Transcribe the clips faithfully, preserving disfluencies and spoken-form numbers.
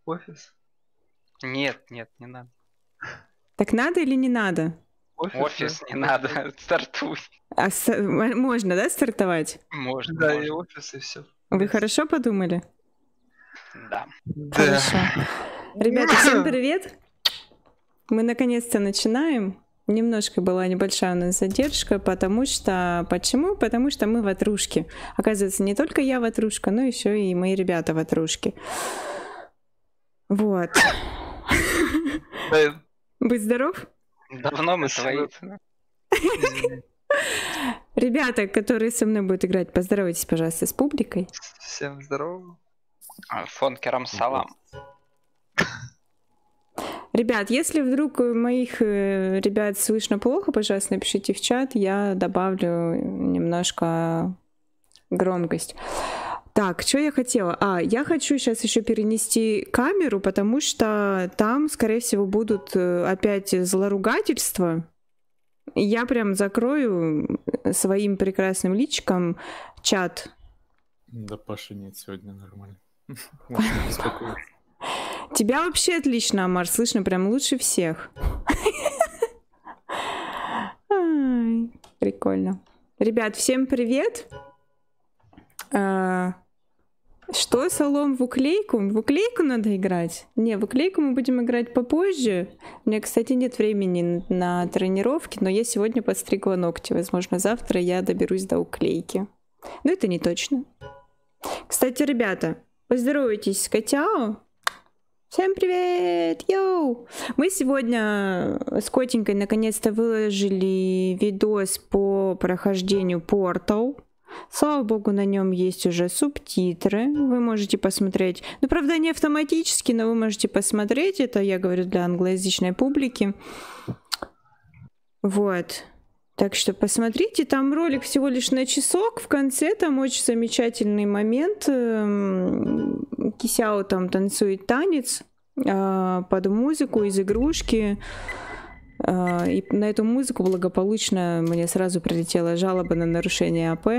Офис? Нет, нет, не надо. Так надо или не надо? Офис, Офис да? не надо, стартуй. А с- можно, да, стартовать? Можно, Да, и можно. офис, и все. Вы хорошо подумали? Да. Хорошо. Ребята, всем привет! Мы наконец-то начинаем. Немножко была небольшая у нас задержка, потому что... Почему? Потому что мы ватрушки. Оказывается, не только я ватрушка, но еще и мои ребята ватрушки. Вот. Да, Будь здоров. Давно мы свои. Ребята, которые со мной будут играть, поздоровайтесь, пожалуйста, с публикой. всем здорово. Фон Керам Салам. Ребят, если вдруг моих э, ребят слышно плохо, пожалуйста, напишите в чат, я добавлю немножко громкость. Так, что я хотела? А, я хочу сейчас еще перенести камеру, потому что там, скорее всего, будут э, опять злоругательства. И я прям закрою своим прекрасным личиком чат. Да, Паши нет сегодня нормально. Можно не беспокоиться. Тебя вообще отлично, Амар, слышно прям лучше всех. Ай, прикольно. Ребят, всем привет. А, что, Солом, в уклейку? В уклейку надо играть? Не, в уклейку мы будем играть попозже. У меня, кстати, нет времени на тренировки, но я сегодня подстригла ногти. Возможно, завтра я доберусь до уклейки. Но это не точно. Кстати, ребята, поздоровайтесь с Котяо. Всем привет! Йоу! Мы сегодня с Котенькой наконец-то выложили видос по прохождению Portal. Слава богу, на нем есть уже субтитры. Вы можете посмотреть. Ну, правда, не автоматически, но вы можете посмотреть. Это я говорю для англоязычной публики. Вот. Так что посмотрите, там ролик всего лишь на часок, в конце там очень замечательный момент, Кисяо там танцует танец под музыку из игрушки, и на эту музыку благополучно мне сразу прилетела жалоба на нарушение АП.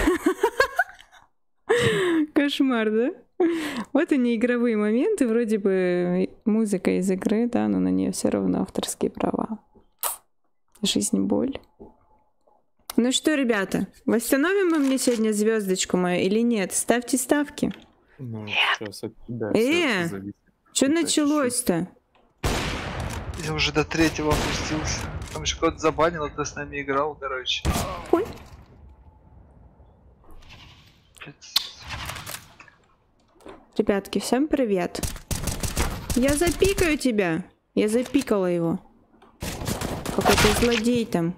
Кошмар, да? Вот они игровые моменты, вроде бы музыка из игры, да, но на нее все равно авторские права. Жизнь боль. Ну что, ребята, восстановим мы мне сегодня звездочку мою или нет? Ставьте ставки. Ну, Нет. сейчас от тебя Э, всё зависит. что Это началось-то? Я уже до третьего опустился. Там еще кто-то забанил, а кто с нами играл, короче. Ой. Ребятки, всем привет. Я запикаю тебя. Я запикала его. Какой-то злодей там.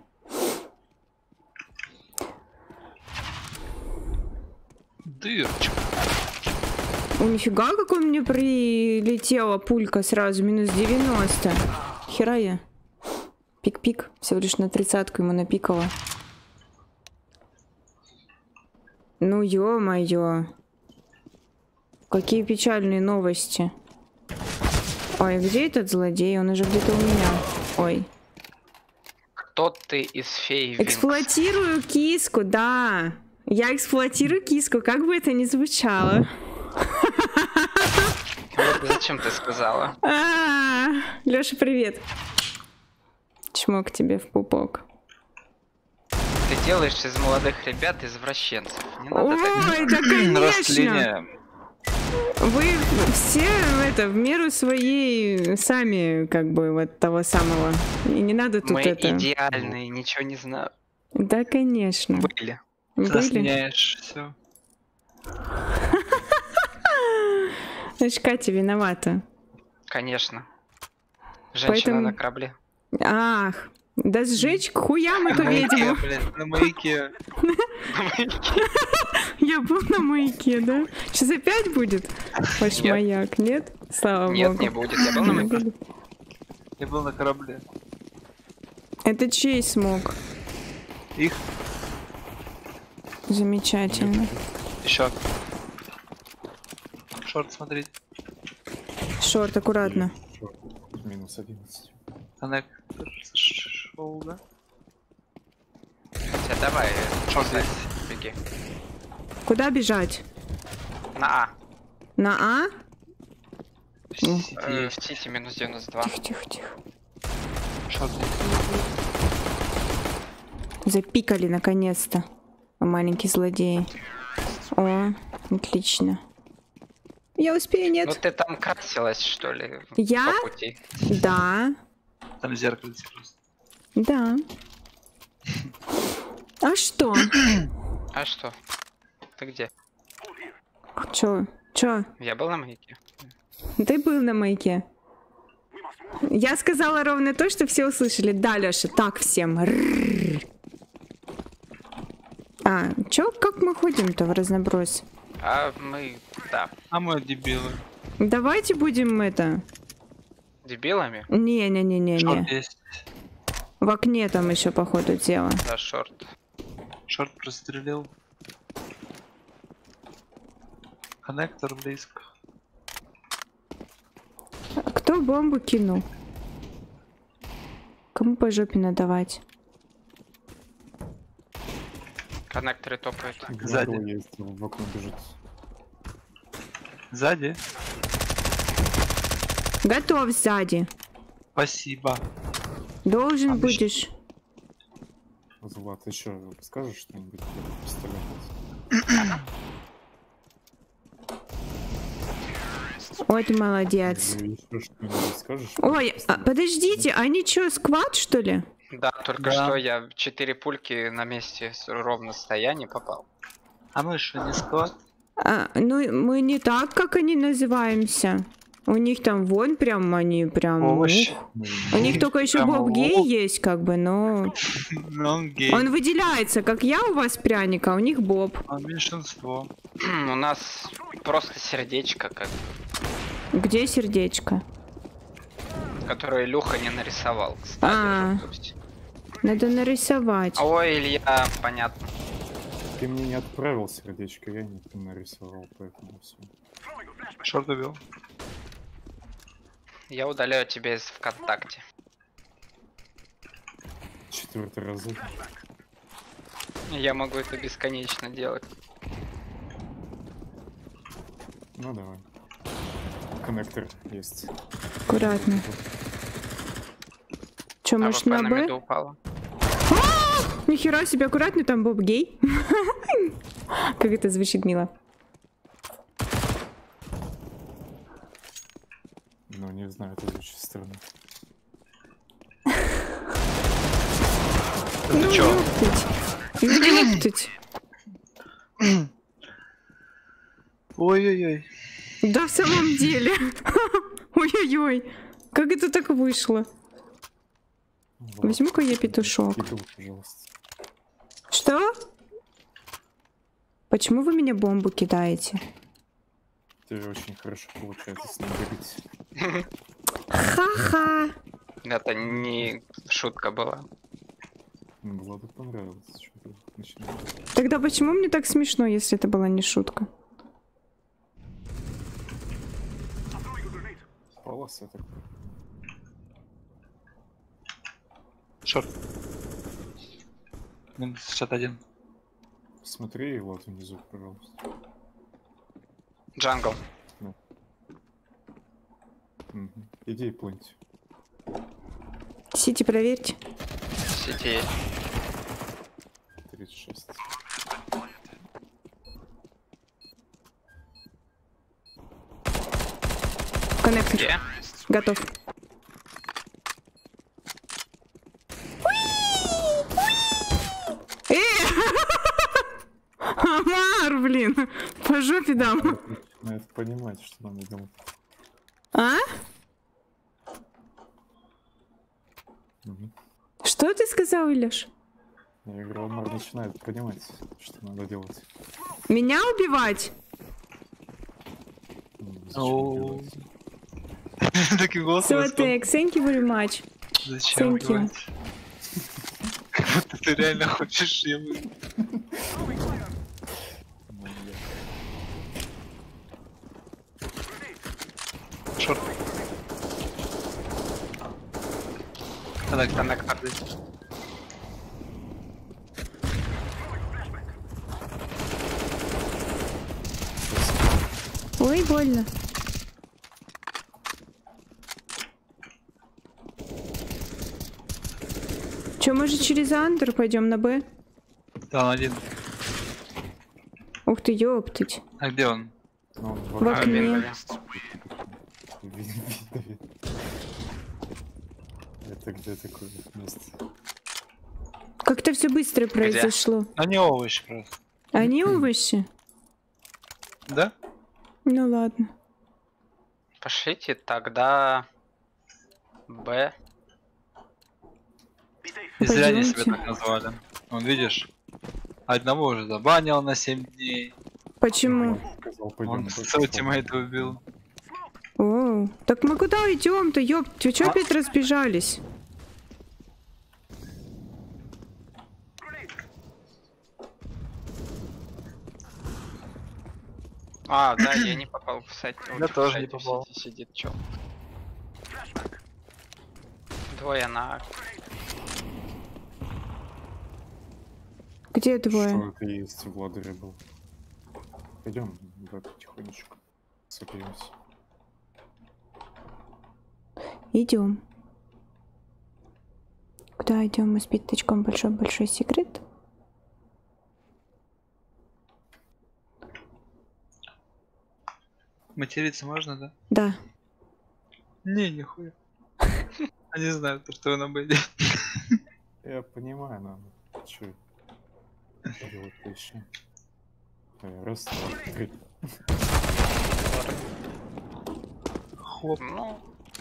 Дырочка. О, нифига, какой мне прилетела пулька сразу, минус девяносто. Хера я. Пик-пик, всего лишь на тридцатку ему напикала. Ну ё-моё. Какие печальные новости. Ой, где этот злодей? Он уже где-то у меня. Ой. Кто ты из фей Винкс? Эксплуатирую киску, да. Я эксплуатирую киску, как бы это ни звучало. Вот зачем ты сказала? Лёша, привет. Чмок тебе в пупок. Ты делаешь из молодых ребят извращенцев. Не надо Ой, так. да конечно. Растление. Вы все это в меру своей сами, как бы, вот того самого. И не надо тут Мы это. идеальные, ничего не знаю. Да, конечно. Были. Ты нас Были? меняешь, все. Значит, Катя виновата. Конечно. Женщина Поэтому- на корабле. Ах, да сжечь к хуям эту ведьму. Блин, на маяке. Я был на маяке, да? Сейчас опять будет ваш Нет. маяк, нет? Слава Нет, богу. не будет. Я был на маяке. Я был на корабле. Это чей смог? Их Замечательно. еще. Шорт смотреть. Шорт, аккуратно. Минус одиннадцать. Коннект шел, да? Хотя давай, Шорт Жозеф, здесь. беги. Куда бежать? На А. На А? В М. сети Э, есть. в Сити минус девяносто два. Тихо, тихо, тихо. Шорт. Запикали наконец-то. Маленький злодей. О, отлично. Я успею, Ну нет? ты там красилась, что ли? Я? По пути. Да, Там зеркальце просто. да. А что? А что? Ты где? Чё? Чё? Я был на маяке? Ты был на маяке. Я сказала ровно то, что все услышали. Да, Лёша, так всем. Рррр. А, чё, как мы ходим-то в разноброс? А мы, да, А мы дебилы. Давайте будем это... дебилами? Не-не-не-не-не. Шорт есть. В окне там еще походу дело. Да, шорт. Шорт прострелил. Коннектор близко. Кто бомбу кинул? Кому по жопе надавать? Коннекторы топают. Сзади. Глагол есть, в окно бежит. Сзади. Готов сзади. Спасибо. Должен А, будешь. Влад, ты что, скажешь что-нибудь про пистолет? Ой, ты молодец. Или еще что-нибудь скажешь? Ой, а, подождите, они что, сквад, что ли? Да, только Да. что я четыре пульки на месте с- ровно стоя не попал. А мы что, не склад? А, ну, мы не так, как они называемся. У них там вон прям, они прям... Овощи. ух. Ну, У них только еще Прямо Боб Гей ох. есть, как бы, но... Ну, он гей. Он выделяется, как я у вас пряника, а у них Боб. Он меньшинство. У нас просто сердечко, как, Где сердечко? которое Илюха не нарисовал. Кстати, А. жопость. Надо нарисовать. Ой, Илья, понятно. Ты мне не отправил сердечко, я не нарисовал, поэтому все. Шорт убил. Я удаляю тебя из ВКонтакте. Четвертый раз. Я могу это бесконечно делать. Ну давай. Коннектор есть. Аккуратно. Че, А может ВП на на Б? миду упала. Нихера себе, аккуратно, там Боб Гей. Как это звучит мило. Ну не знаю, это звучит странно. Ты чё? ёптать. Ну, ёптать. Ой-ой-ой. Да в самом деле. Ой-ой-ой. Как это так вышло? Влад, Возьму-ка я петушок. иду, пожалуйста. Что? Почему вы меня бомбу кидаете? Тебе очень хорошо получается с ним бегать. Ха-ха. Это не шутка была. Ну, Владу понравилось, что ты начинаешь. Тогда почему мне так смешно, если это была не шутка? Полоса такой. Шорт. Минус шестьдесят один. Смотри, Влад, внизу, пожалуйста. Джангл. Угу. Иди и плыньте. Сити, проверьте. В сети есть. тридцать шесть. Коннектор. Где? Готов. Э! Амар, блин. По жопе дам. Надо понимать, что надо делать. А? Угу. Что ты сказал, Илюш? Я говорю, Амар начинает понимать, что надо делать. Меня убивать? Ну, зачем Оу. делать? Таким голосом. So, thank you very much. Зачем thank you. говорить? Как будто ты реально хочешь его. Ну, я- Шорт. Коннектор. Коннектор. Ой, больно. Че, может через Андер пойдем на Б? Да, он один. Ух ты, ёптать. А где он? Ну, он В окне. Виндове. Ви- видно. Это где такое место? Как-то все быстро произошло. Они овощи просто. Они овощи? Да? Ну ладно. Пошлите тогда Б. И зря они себя Пойдёмте. так назвали. Вон, видишь? Одного уже забанил на семь дней. Почему? Сказал, Он пойдем. своего тиммейта убил. О, так мы куда идем-то, ёп? Вы чё опять разбежались? А, да, я не попал в сайт. Я тоже не в сайте попал. сидит, сидит чел. Двое на... Где двое? Что это есть в ладере был? Пойдем потихонечку. Сопьемся. Идем. Куда идем? Мы с пятачком большой-большой секрет. Материться можно, да? Да. Не, нихуя. Они знают, что вы на были. Я понимаю, но что делать еще? Раз, два, три. Хлоп. Ну...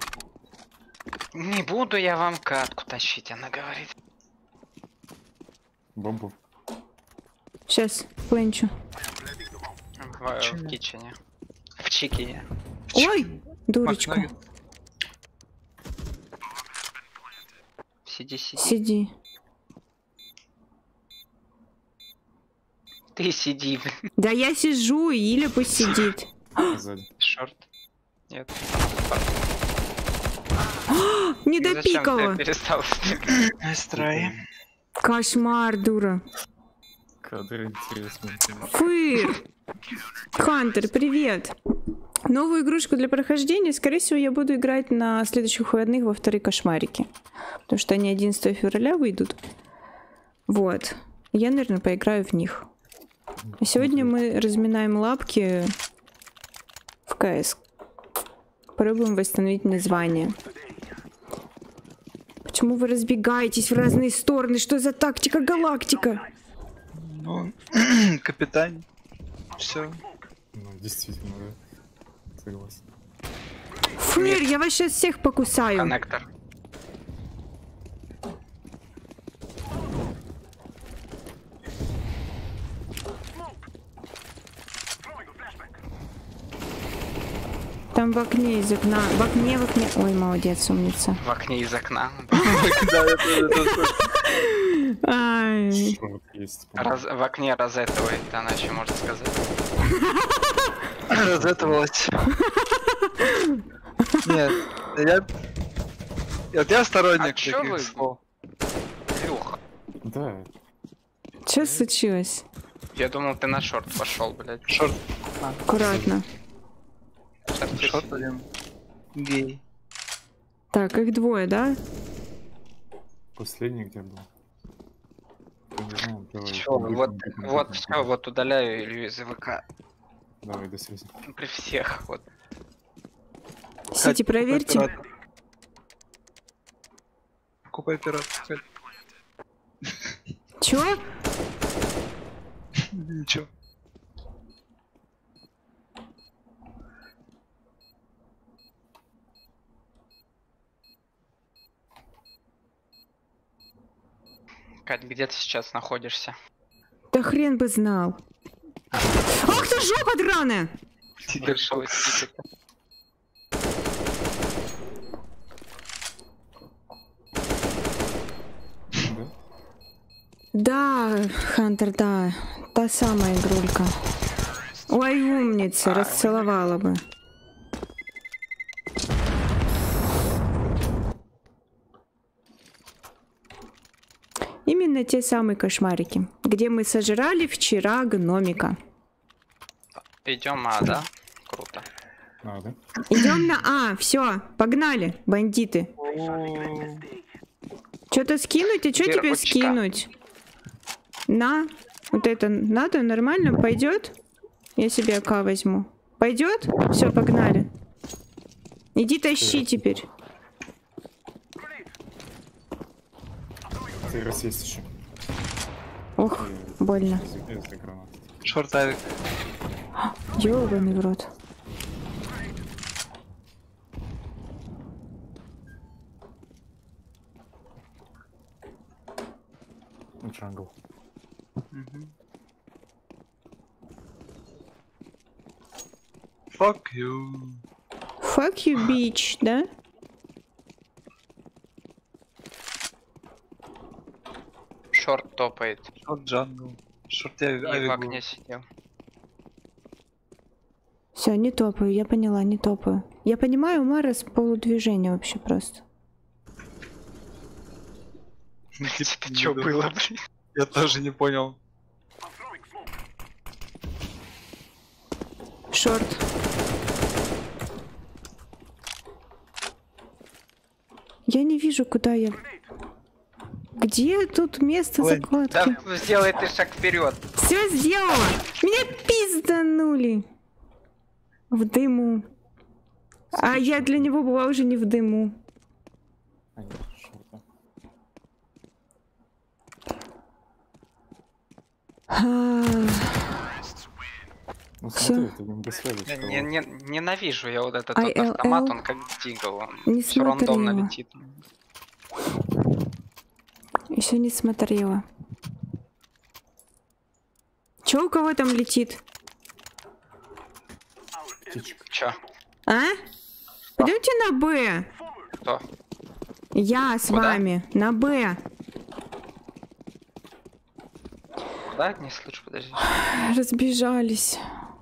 Не буду я вам катку тащить, она говорит. Бомбу. Сейчас, пленчу. В, Чего? в кичене. В чикине. Ой, дурочка. Макнаггет. Сиди, сиди. Сиди. Ты сиди, блин. Да я сижу, Иля пусть сидит. Сзади. Шорт. Нет. Не Зачем допикала. ты перестал? Настрой. Кошмар, дура. Кадры интересные. Фыр. Хантер, привет. Новую игрушку для прохождения, скорее всего, я буду играть на следующих выходных во вторые кошмарики. Потому что они одиннадцатого февраля выйдут. Вот. Я, наверное, поиграю в них. А сегодня мы разминаем лапки в КС. Попробуем восстановить название. Почему вы разбегаетесь в разные стороны? Что за тактика галактика? Ну, капитан. Все. Ну, действительно, да. Согласен. Фыр, я вас сейчас всех покусаю. Коннектор. Там в окне из окна. В окне, в окне. Ой, молодец, умница. В окне из окна. Да, это тоже. Ай. Шорт есть. Раз, в окне розетовый, это она еще может сказать. Разэтовалась. Нет, я... Вот я сторонник А чё вы? таких слов. Илюх, Да. Что случилось? я думал, ты на шорт пошел, блядь. Шорт. Аккуратно. Шортист. Шорт один. Гей. Так, их двое, да? Последний где был? Я не знаю, давай. Чё, бегом, вот, бегом, вот, бегом, все, бегом. вот удаляю Илью из ВК. Давай, до связи. При всех, вот. Сити, проверьте. Купай пират. Чё? Ничего. Кать, где ты сейчас находишься? Да хрен бы знал. Ах ты жопа драная! Вышел из тикета. Да? Да, Хантер, да. Та самая игрулька. Ой, умница, расцеловала бы. Именно те самые кошмарики, где мы сожрали вчера гномика. Идем, а, да? Круто. А, да? Идем на А, все, погнали, бандиты. Что-то скинуть? А что тебе Верхочка. скинуть? На. Вот это надо? Нормально? Пойдет? Я себе АК возьму. Пойдет? Все, погнали. Иди тащи теперь. Ты раз есть еще. Ох, больно. Шортавик. Ёбаный в рот. Джангл. Fuck you. Fuck you, bitch, да? Шорт топает. Шорт джангл. Шорт я И в авигу. окне сидел. Все, не топаю, я поняла, не топаю. Я понимаю Мара с полудвижения вообще просто. Это что было, блин? Я тоже не понял. Шорт. Я не вижу, куда я. Где тут место Ой, закладки? Да сделай ты шаг вперед. Все сделала. Меня пизданули. В дыму. А я для него была уже не в дыму. А нет, шорта. А, Ну Всё. смотри, ты не без Я связи. не- не- ненавижу я вот этот ай вот эл эл. автомат, он как дигл. Он Не всё рандомно смотрела. летит. Еще не смотрела. Че у кого там летит? Птичка. Чё? А? Пойдемте на Б. Кто? Я с Куда? вами. На Б. Куда? Не слышу, подожди. Разбежались.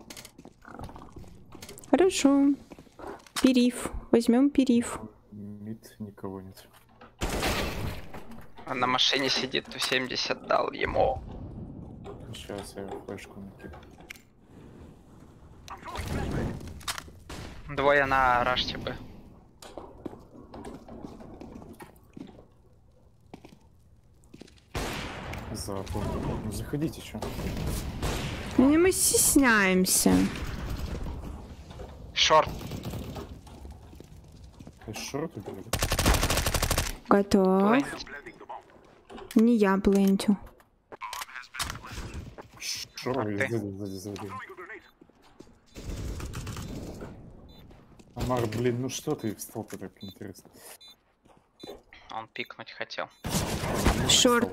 Хорошо. Периф. Возьмем периф. Мид никого нет. Он на машине сидит, ту семьдесят дал ему. Сейчас я флешку накину. Двое на раште бы. Запомни. Ну заходите, чё? Не, мы стесняемся. Шорт. Ты шорт убили? Готов. Блейнд. Не я блентю. Шорт, ты. сзади, сзади, сзади. Амар, блин, ну что ты встал-то так интересно? Он пикнуть хотел. Шорт.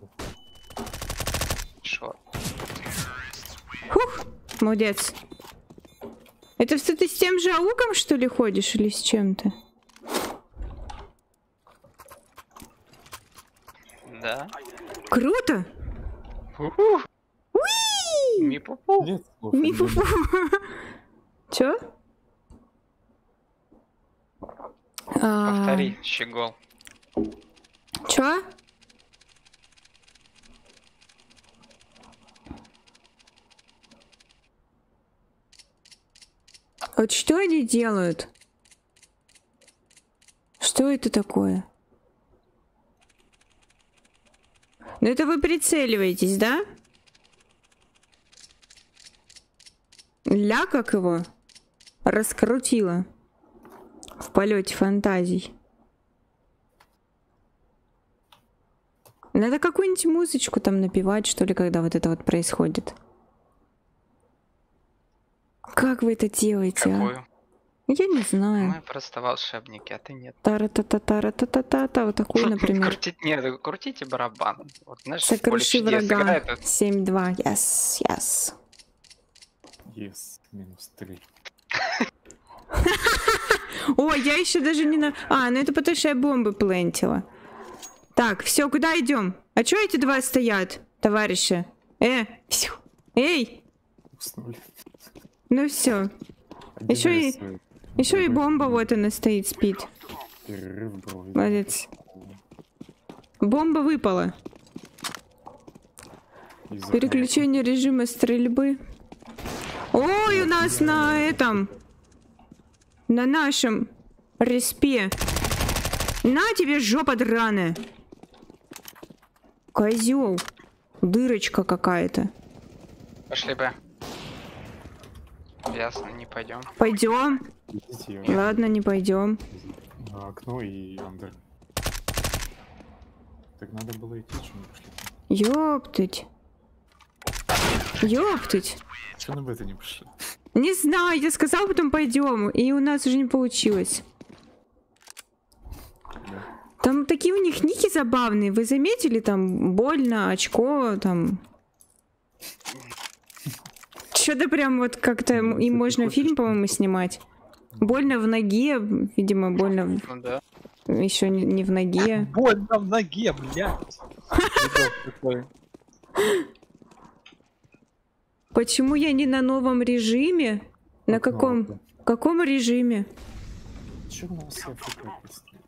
Шорт. Хух. Молодец. Это что, ты с тем же ауком, что ли, ходишь, или с чем ты? Да. Круто! Уху. Уи! Ми-пу-пу. Нет, слов, не Ми-фу-фу. Чё? А, Повтори, щегол. Чё? Вот что они делают? Что это такое? Ну это вы прицеливаетесь, да? Ля как его раскрутила в полете фантазий. Надо какую-нибудь музычку там напевать, что ли, когда вот это вот происходит. Как вы это делаете, а? Какую? Я не знаю. Мы просто волшебники, а ты нет. Тара-та-та-тара-та-та-та, вот такую, например. Крутить, нет, крутите барабан. Вот, знаешь, в поле Сокруши чудес врага. играет, вот семь-два. Yes, yes. Yes, минус три. Ой, я еще даже не на... А, ну это потому что я бомбы плентила. Так, все, куда идем? А чё эти два стоят, товарищи? Э, фью. Эй, Уснули. ну все. Один Ещё и- рисует. Еще и Другой бомба вот она стоит, спит. Перерыв был. видимо. Молодец. Бомба выпала. Из окна. Переключение режима стрельбы. Ой, у нас на этом... На нашем респе. На тебе, жопа драная. Козел. Дырочка какая-то. Пошли бы. Ясно, не пойдем. Пойдем. Идите, Ладно, не пойдем. на окно и андер. Так надо было идти, что мы пошли. Ёптыть. Ёптыть. Че на это не пошли? Не знаю, я сказал, потом пойдем, и у нас уже не получилось. Да. Там такие у них ники забавные. Вы заметили? Там больно, очко, там. Что-то прям вот как-то Ну, им это можно хочешь, фильм, что по-моему, ли? снимать. Больно в ноге, видимо, больно в- Ну да. еще не, не в ноге. Больно в ноге, блядь. Видос такой. Почему я не на новом режиме? На Окно, каком? окно. Каком режиме? Че у нас Африка песня?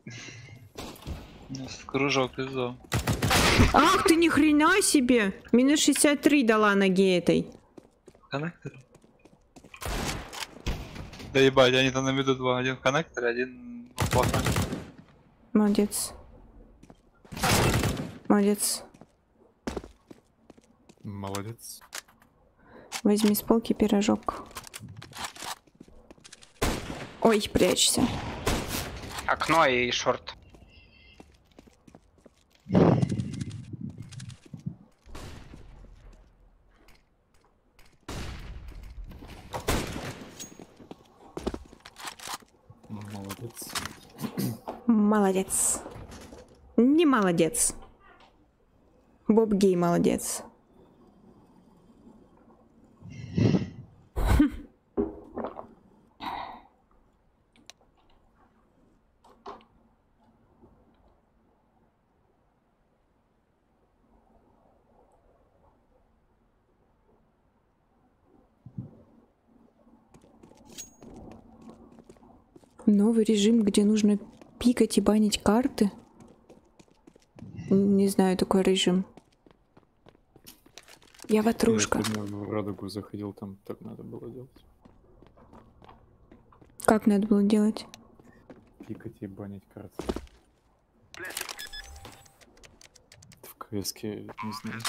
У нас кружок из зон. Ах ты, ни хрена себе! Минус шестьдесят три дала ноге этой. Коннектор? Да ебать, они там на виду два. Один в коннекторе, один в платном. Молодец. Молодец. Молодец. Возьми с полки пирожок. Ой, прячься. Окно и шорт. Молодец. Молодец. Не молодец. Боб Гей молодец. Новый режим, где нужно пикать и банить карты. Не знаю такой режим. Я ватрушка. Я сегодня в Радугу заходил, там так надо было делать. Как надо было делать? Пикать и банить карты. В КСке, не знаю.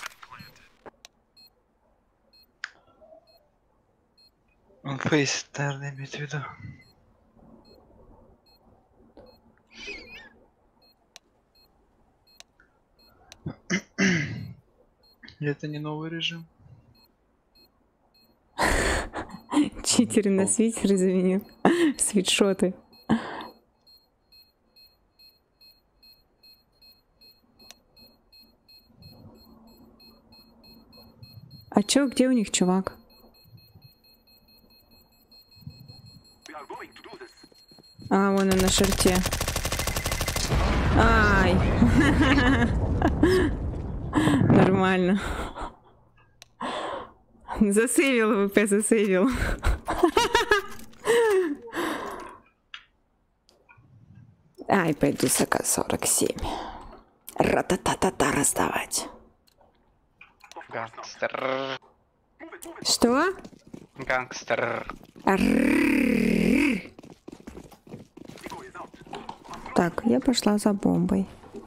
Он фейс, наверное, имеет в виду. Это не новый режим. Читеры на свитеры заменил. Свитшоты. А чё, где у них чувак? А, вон он на шарте. Ай. Нормально. Засейвил ВП, засейвил. Ай, пойду с А К сорок семь. Ра-та-та-та-та раздавать. Гангстер. Что? Гангстер. Аррррррр. Так, я пошла за бомбой.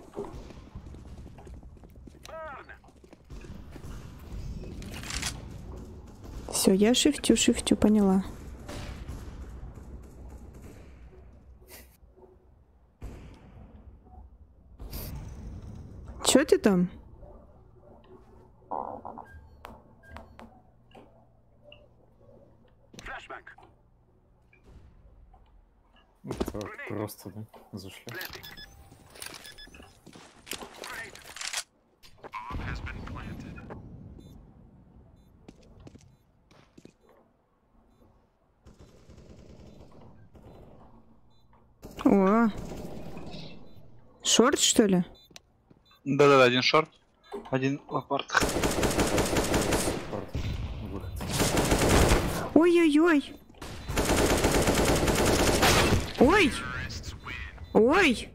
Все, я шифтю, шифтю, поняла. Чё ты там? Это просто, да? Зашли. О, шорт, что ли? Да-да-да, один шорт, один лопард. Спорт. Выход. Ой-ой-ой. Ой! Ой!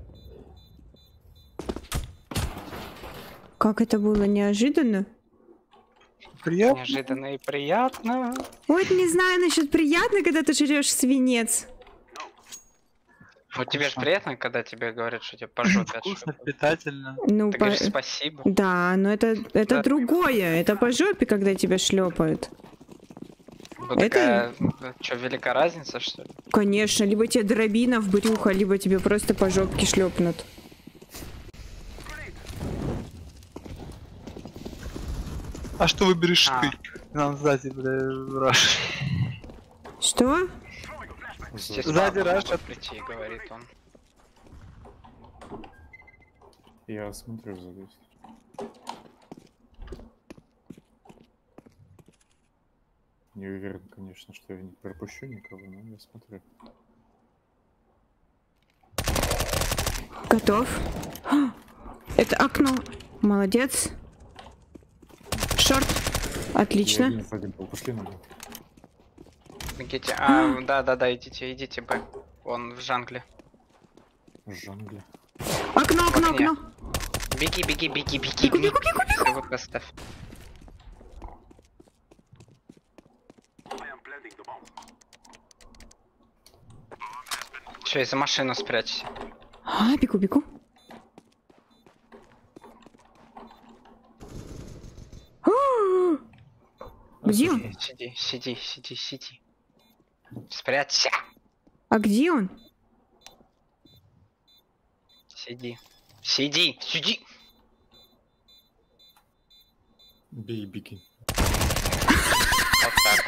Как это было неожиданно. Приятно. Неожиданно и приятно. Вот не знаю насчет приятно, когда ты жрешь свинец. Ну тебе же Вкусно. приятно, когда тебе говорят, что тебе по жопе Вкусно, отшлепают. питательно. Ну, Ты по- говоришь спасибо. да, но это, это Да. другое. Это по жопе, когда тебя шлепают. Ну Это- такая, что, велика разница, что ли? Конечно, либо тебе дробина в брюхо, либо тебе просто по жопке шлепнут. А что выберешь А. ты? Нам сзади, бля, раш. Что? Здесь Сзади баба Раша. может прийти, говорит он. Я смотрю за здесь. Не уверен, конечно, что я не пропущу никого, но я смотрю. Готов. А, это окно. Молодец. Шорт. Я Отлично. один в один был. Пошли на него. Бегите. А, да, да, да, идите, идите, Б. Он в джангле. Джангли. Окно, окно, окне. окно. Беги, беги, беги, беги. Бегу, бегу, бегу, бегу. Вот поставь. Че, за машину спрячься. А, бегу, бегу. А, Где он? Сиди, сиди, сиди, сиди. Спрячься. А где он? Сиди. Сиди, сиди. Бей, беги. Вот так.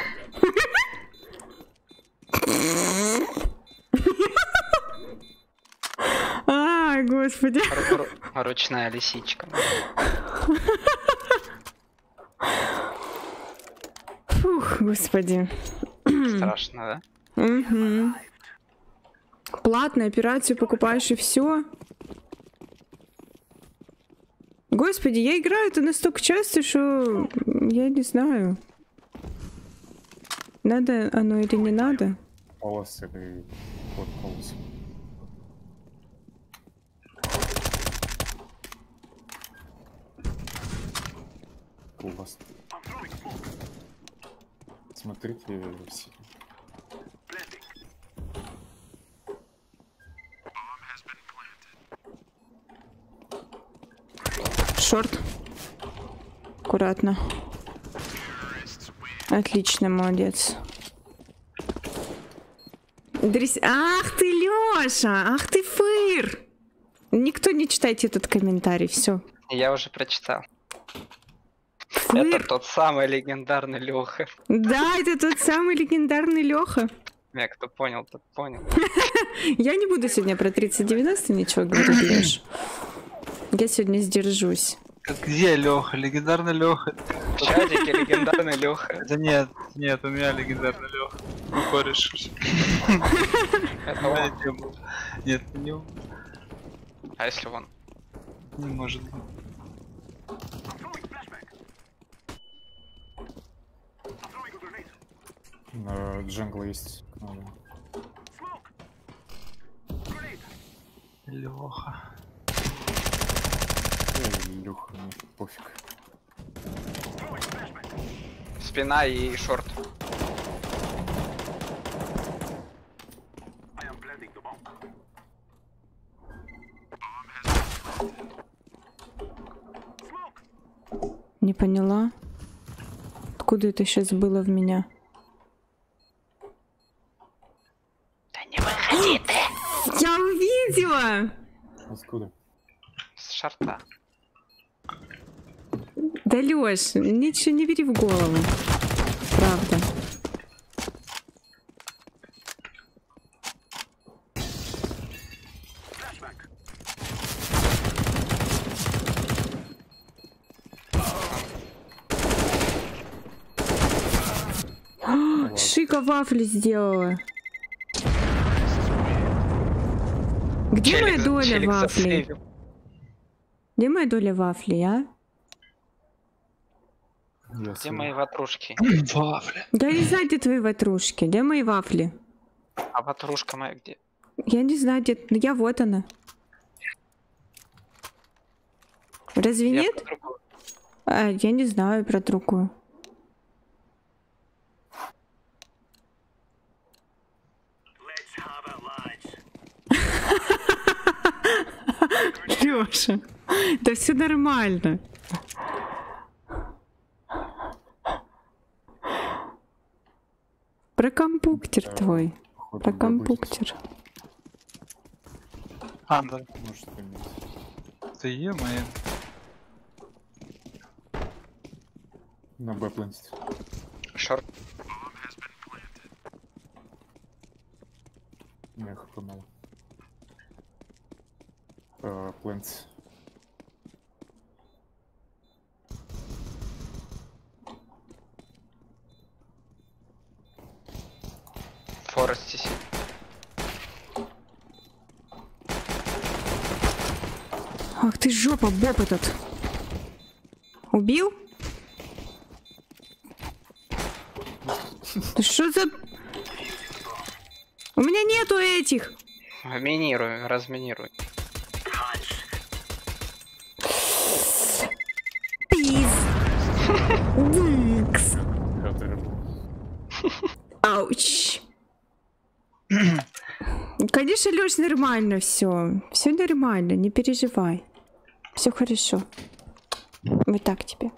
А, господи. Ру- ру- Ручная лисичка. Фух, господи. Страшно, да? Угу. Платную операцию покупаешь и все. Господи, я играю это настолько часто, что я не знаю. Надо оно или не надо. Полос или под полос. Полос. Смотрите все. Шорт. Аккуратно. Отлично, молодец. Дрис... Ах ты, Лёша! Ах ты, фыр! Никто не читайте этот комментарий, все. Я уже прочитал. Фыр! Это тот самый легендарный Леха. Да, это тот самый легендарный Лёха. Я кто понял, тот понял. Я не буду сегодня про тридцать девяносто ничего говорить, Лёш. Я сегодня сдержусь. Где Леха? Легендарный Леха. В чатике легендарный Леха. Да нет, нет, у меня легендарный Леха. Ну, кореш. Это он. Нет, не, А если он? не может быть. На джангла есть. Надо. Леха. Эй, Илюха, мне пофиг. Спина и шорт. Не поняла. Откуда это сейчас было в меня? Да не выходи ты! Я увидела! Откуда? С шорта. Да, Лёш, ничего не бери в голову. Правда. А, Шика вафли сделала. Где моя Челик- доля челик вафли? засейвил. Где моя доля вафли, а? Я Где мои ватрушки? Вафля. Я не знаю, где твои ватрушки. Где мои вафли? А ватрушка моя где? Я не знаю, где... Ну, я вот она. Разве Я нет? про другую. А, я не знаю про другую. Лёша, да все нормально. Про компьютер твой. Походу, Про да, компьютер. Андер. будет. Может, и нет. Ты е-мое. На Б планете. Шорт. Не, хп мало. Э, Планете. Форест сиси. Ах ты жопа, боб этот. Убил? Да что за... У меня нету этих. Минируй, разминируй. Пиз. Дикс. Который был. Ауч. Конечно, Лёш, нормально все. Все нормально, не переживай. Все хорошо. Вот так тебе.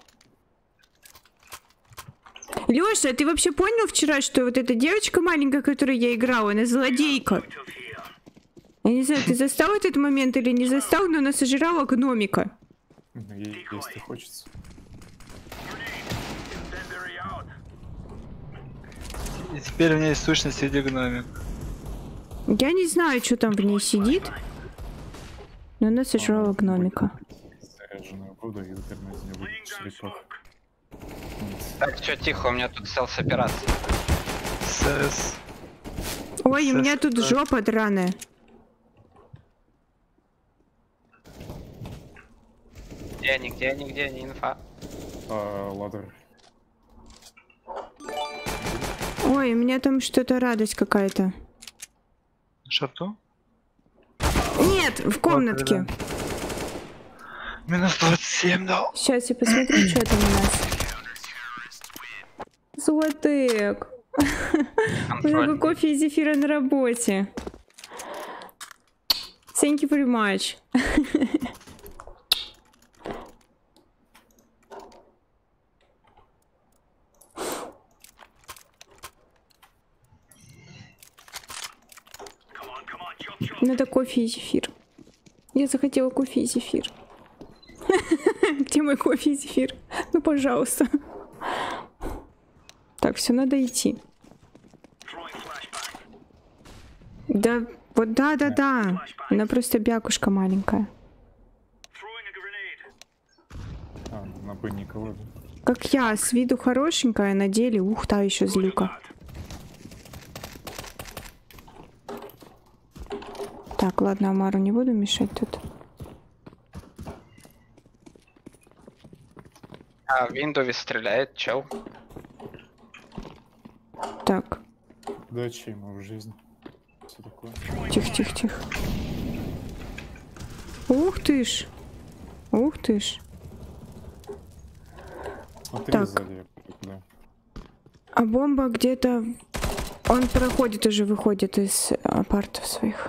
Лёша, а ты вообще понял вчера, что вот эта девочка маленькая, которой я играла, она злодейка? Я не знаю, ты застал этот момент или не застал, но она сожрала гномика. Ну, ей, если хочется. И теперь у меня есть сущность в виде гномик. Я не знаю, что там в ней сидит, но она сожрала гномика. Заряженную воду и ударная из нее будет черепах. Так, все, тихо, у меня тут селс операция. СС. Ой, у меня тут жопа драная. Где они, где они, где они, инфа? А, ладер. Ой, у меня там что-то радость какая-то. Шарту? Нет, в комнатке. Вот, минус двадцать семь дал. Сейчас я посмотрю, что там у нас. Золотых. Много кофе и зефира на работе. Thank you very much. Надо кофе и зефир. Я захотела кофе и зефир. Где мой кофе и зефир? Ну, пожалуйста. Так, все, надо идти. Да, вот да, да, да. Она просто бякушка маленькая. А, на Б никого. Как я, с виду хорошенькая, на деле, ух, та еще злюка. Так, ладно, Амару не буду мешать тут. А, в Виндове стреляет, чел. Так, Дача ему в жизни. Все такое. тихо, тихо, тихо. Ух ты ж. Ух ты ж. Смотри Так. сзади. Да. А бомба где-то... Он проходит уже, выходит из апартов своих.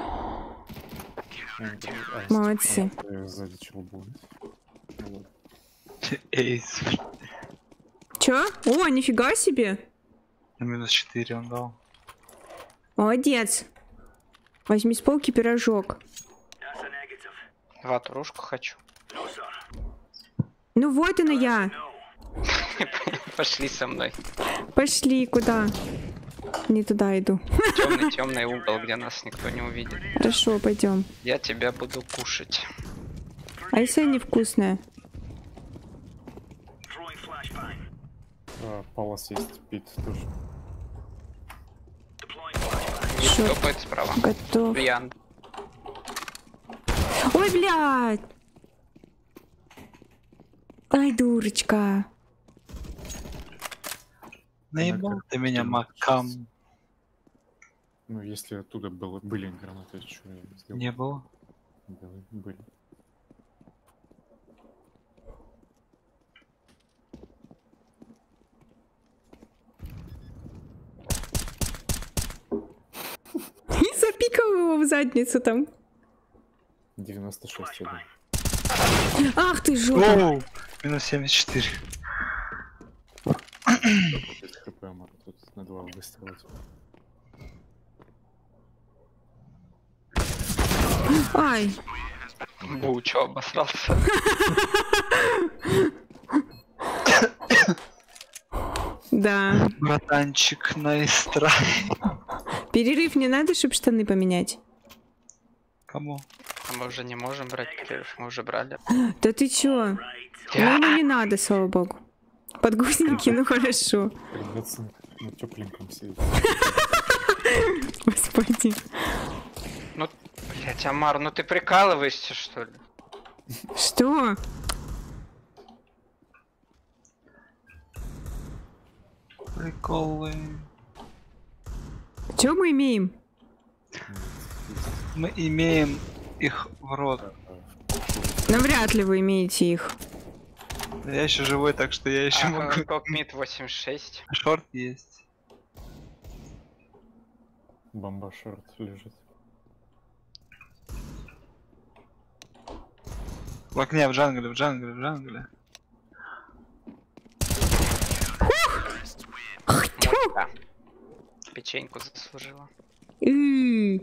А, Молодцы. а, сзади чего будет? Ну, ладно. Эйс. Чё? О, нифига себе. На минус четыре он дал. Молодец. Возьми с полки пирожок. Ватрушку хочу. Ну вот она я. Пошли со мной. Пошли, куда? Не туда иду. Темный темный угол, где нас никто не увидит. Хорошо, пойдем. Я тебя буду кушать. А если они вкусные? А, Палас есть, Пит тоже. Не Шо? топает справа. Готов. Ян. Ой, блядь! Ай, дурочка. Наебал ты меня, Макам. Ну, если оттуда было, были гранаты, что я сделал? Не было. Да, были. И запикал его в задницу там. девяносто шесть, я думаю. Ах ты жопа. Оу, минус семьдесят четыре. пять хп, Амар, тут на два выстрела. Ай. Бу, чё, обосрался? Да. Братанчик, наистра. Перерыв не надо, чтобы штаны поменять? Кому? А мы уже не можем брать перерыв, мы уже брали. Да ты чё? Ну, ему не надо, слава богу. Подгузники, ну хорошо. Придется на тепленьком сидеть. Господи. Ну, блять, Амар, ну ты прикалываешься, что ли? Что? Приколы. Чё мы имеем? Мы имеем их в рот. Навряд ли вы имеете их. Я еще живой, так что я еще могу. Кокмит восемьдесят шесть. Шорт есть. Бомба шорт лежит. В окне, в джангле, в джангле, в джангле. Да. Печеньку заслужила. И.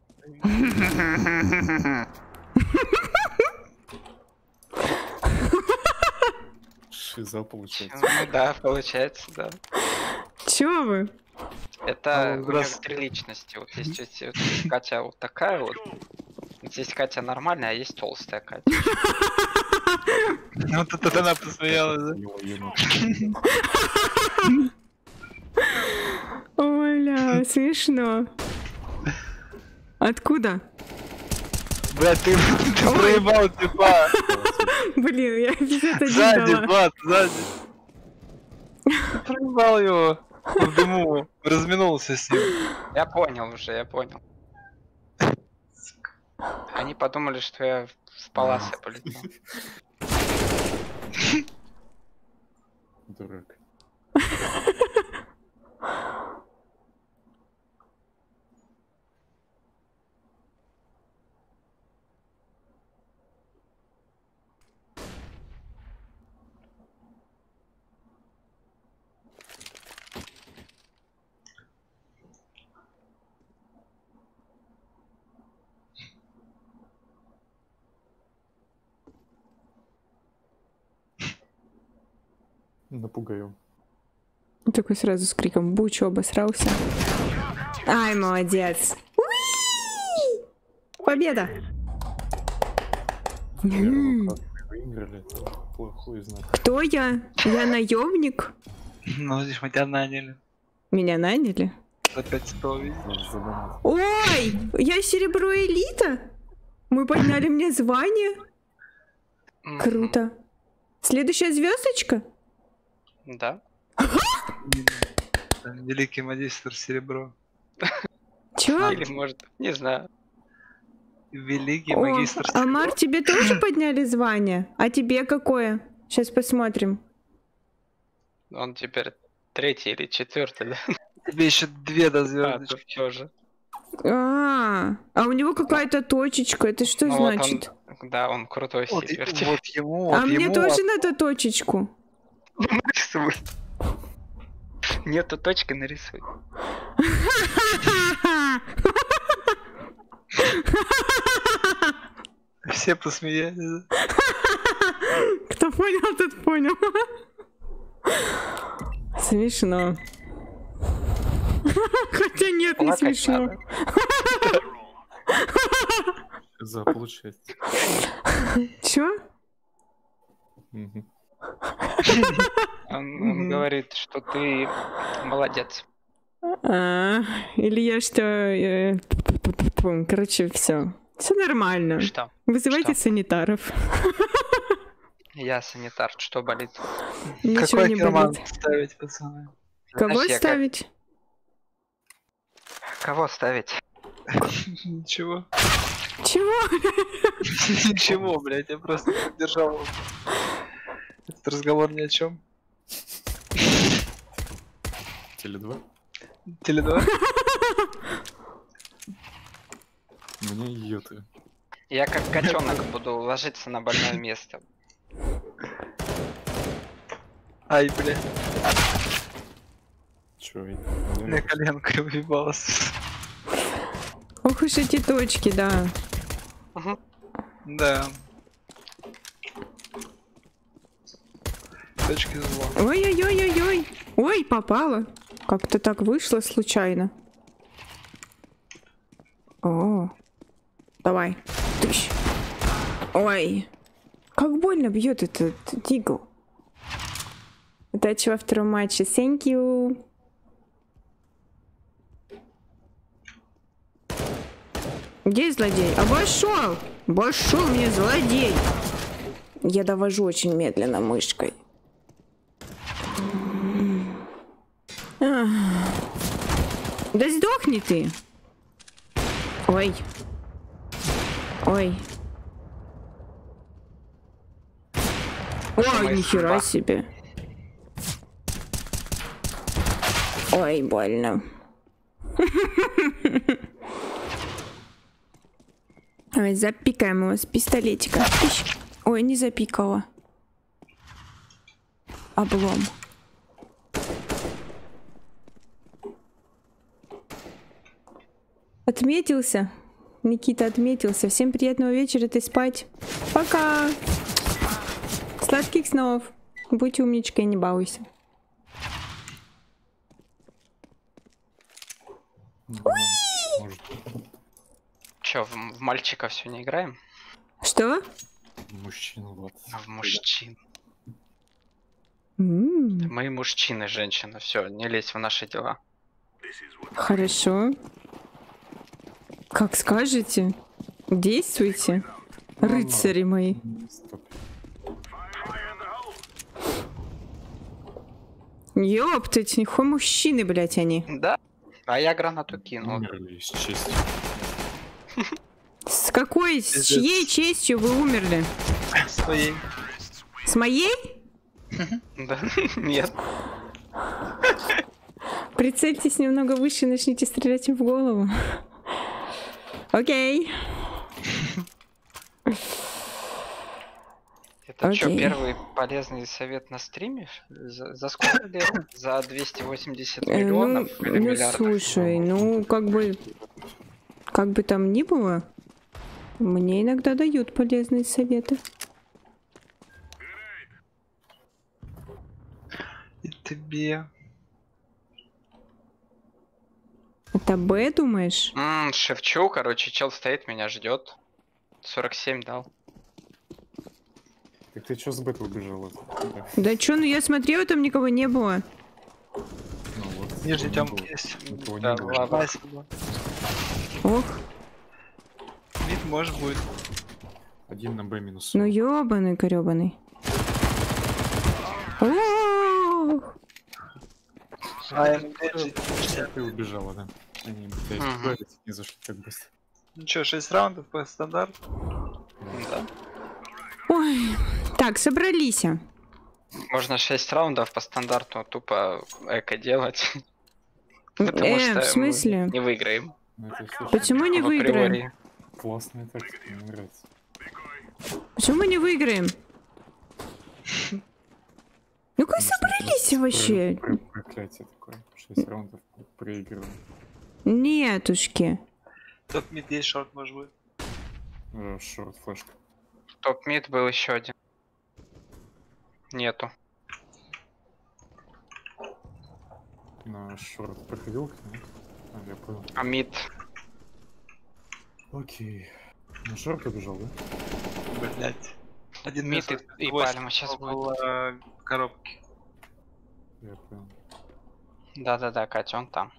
Шиза получается. Ну да, получается, да. Чё вы? Это А, у него раз- три личности. Вот есть, есть, вот есть Катя вот такая вот. Вот есть Катя нормальная, а есть толстая Катя. Вот это она посмеялась, да? Его енот. Оля, смешно. Откуда? Блядь, ты, ты проебал типа. Блин, я пятьдесят один Сзади, дала. Влад, сзади. Ты проебал его. В дыму. Разминулся с ним. Я понял уже, я понял. Они подумали, что я в паласе полетел. Дурак. Напугаю. Такой сразу с криком «Бучу!» обосрался. Ай, молодец. Уи! Победа! М. Первую катку выиграли, это плохой знак. Кто я? Я наемник? Ну, здесь мы тебя наняли. Меня наняли? За пять сто, видишь? За- за донат. Ой, я серебро элита? Мы подняли мне звание? Мгм. Круто. Следующая звездочка? Да. Там великий магистр серебро. Чё? Или может, не знаю. Великий О, магистр серебро. Амар, тебе тоже подняли звание? А тебе какое? Сейчас посмотрим. Он теперь третий или четвертый, да? Тебе еще две до А, звездочки. тут тоже. А, а у него какая-то точечка. Это что Ну вот значит? он- да, он крутой Вот, сильвер. и- вот ему, вот А мне ему. тоже надо точечку. Нарисуй. Нету точки, нарисуй. Все посмеялись. да? Кто понял, тот понял. Смешно. Хотя нет, не Плакать смешно. надо. За получается. Чё? Мгм. Он, он Мгм. говорит, что ты молодец. А, или я что... э, пу-пу-пу-пу. Короче, все. Все нормально. Что? Вызывайте Что? санитаров. Я санитар, что болит? Ничего Какой не карман болит. ставить, пацаны? Кого Знаешь, я как- ставить? Кого ставить? Ничего. Чего? Ничего, блядь, я просто держал этот разговор ни о чем. Теле два. Теле два. Мне йоты. Я как котенок буду ложиться на больное место. Ай, бля, Чё, я- мне коленкой уебалась. Ох уж эти точки, да. Угу. Да. Точки зла. Ой-ой-ой-ой-ой. Ой, попала. Как-то так вышло случайно. О, давай. Тыщ. Ой. Как больно бьет этот дигл. Удачи во втором матче. Thank you. Где злодей? Обошел! Обошел мне злодей! Я довожу очень медленно мышкой. Ах. Да сдохни ты! Ой. Ой. Ой, нихера себе. Ой, больно. Давай запикаем его с пистолетика. Тыщ. Ой, не запикала. Облом. Отметился. Никита отметился. Всем приятного вечера, ты спать. Пока. Сладких снов. Будь умничкой, не балуйся. Может, Чё, в, в мальчика все не играем? Что? мужчину вот. А в мужчин. М, Мы мужчины, женщины, все, не лезь в наши дела. Хорошо. Как скажете. Действуйте. Рыцари мои. Стоп. Ёптать, нихуя мужчины, блять, они. Да? А я гранату кинул. Умерли с честью. С какой, с чьей честью вы умерли? Своей. С моей? Да? Нет. Прицельтесь немного выше и начните стрелять им в голову. Окей. Это что, Окей. первый полезный совет на стриме? За, за сколько лет? За двести восемьдесят Э, ну, миллионов или ну, миллиардов? слушай, ну, как бы... Как бы там ни было, мне иногда дают полезные советы. И тебе. Это Б, думаешь? Ммм, шевчу, короче, чел стоит, меня ждет. сорок семь дал. Так ты чё с бета убежал? Да. Да чё, ну я смотрела, там никого не было. Ну вот. Нижний никого темк не было. есть. Никого Да не было. ладно. Вася, да. Ох, Мид может будет. Один на Б минус. ну ёбаный грёбаный. Ох, А, м Ты убежала, да? Они блядь, Мгм. в Б не зашли так быстро. Ну чё, шесть раундов по стандарту. Да. ой. Так, собрались. Можно шесть раундов по стандарту тупо эко делать. Потому Э, что в смысле? мы не выиграем. Ну, это, слушай, Почему не в выиграем? априори. классная тактика, мне нравится. Почему мы не выиграем? Ну-ка Ну, собрались смотри, вообще. про- про- Проклятие такое. шесть раундов проигрываем. Нетушки. Топ мид есть, шорт может быть. Э, Шорт флешка. Топ-мид был еще один. Нету. На шорт проходил к нему? А, я понял. А мид. Окей. На шорт убежал, да? Блять. Один Мид минус и, и восемь пальма сейчас будет. около коробки. Я понял. Да-да-да, Катя, он там.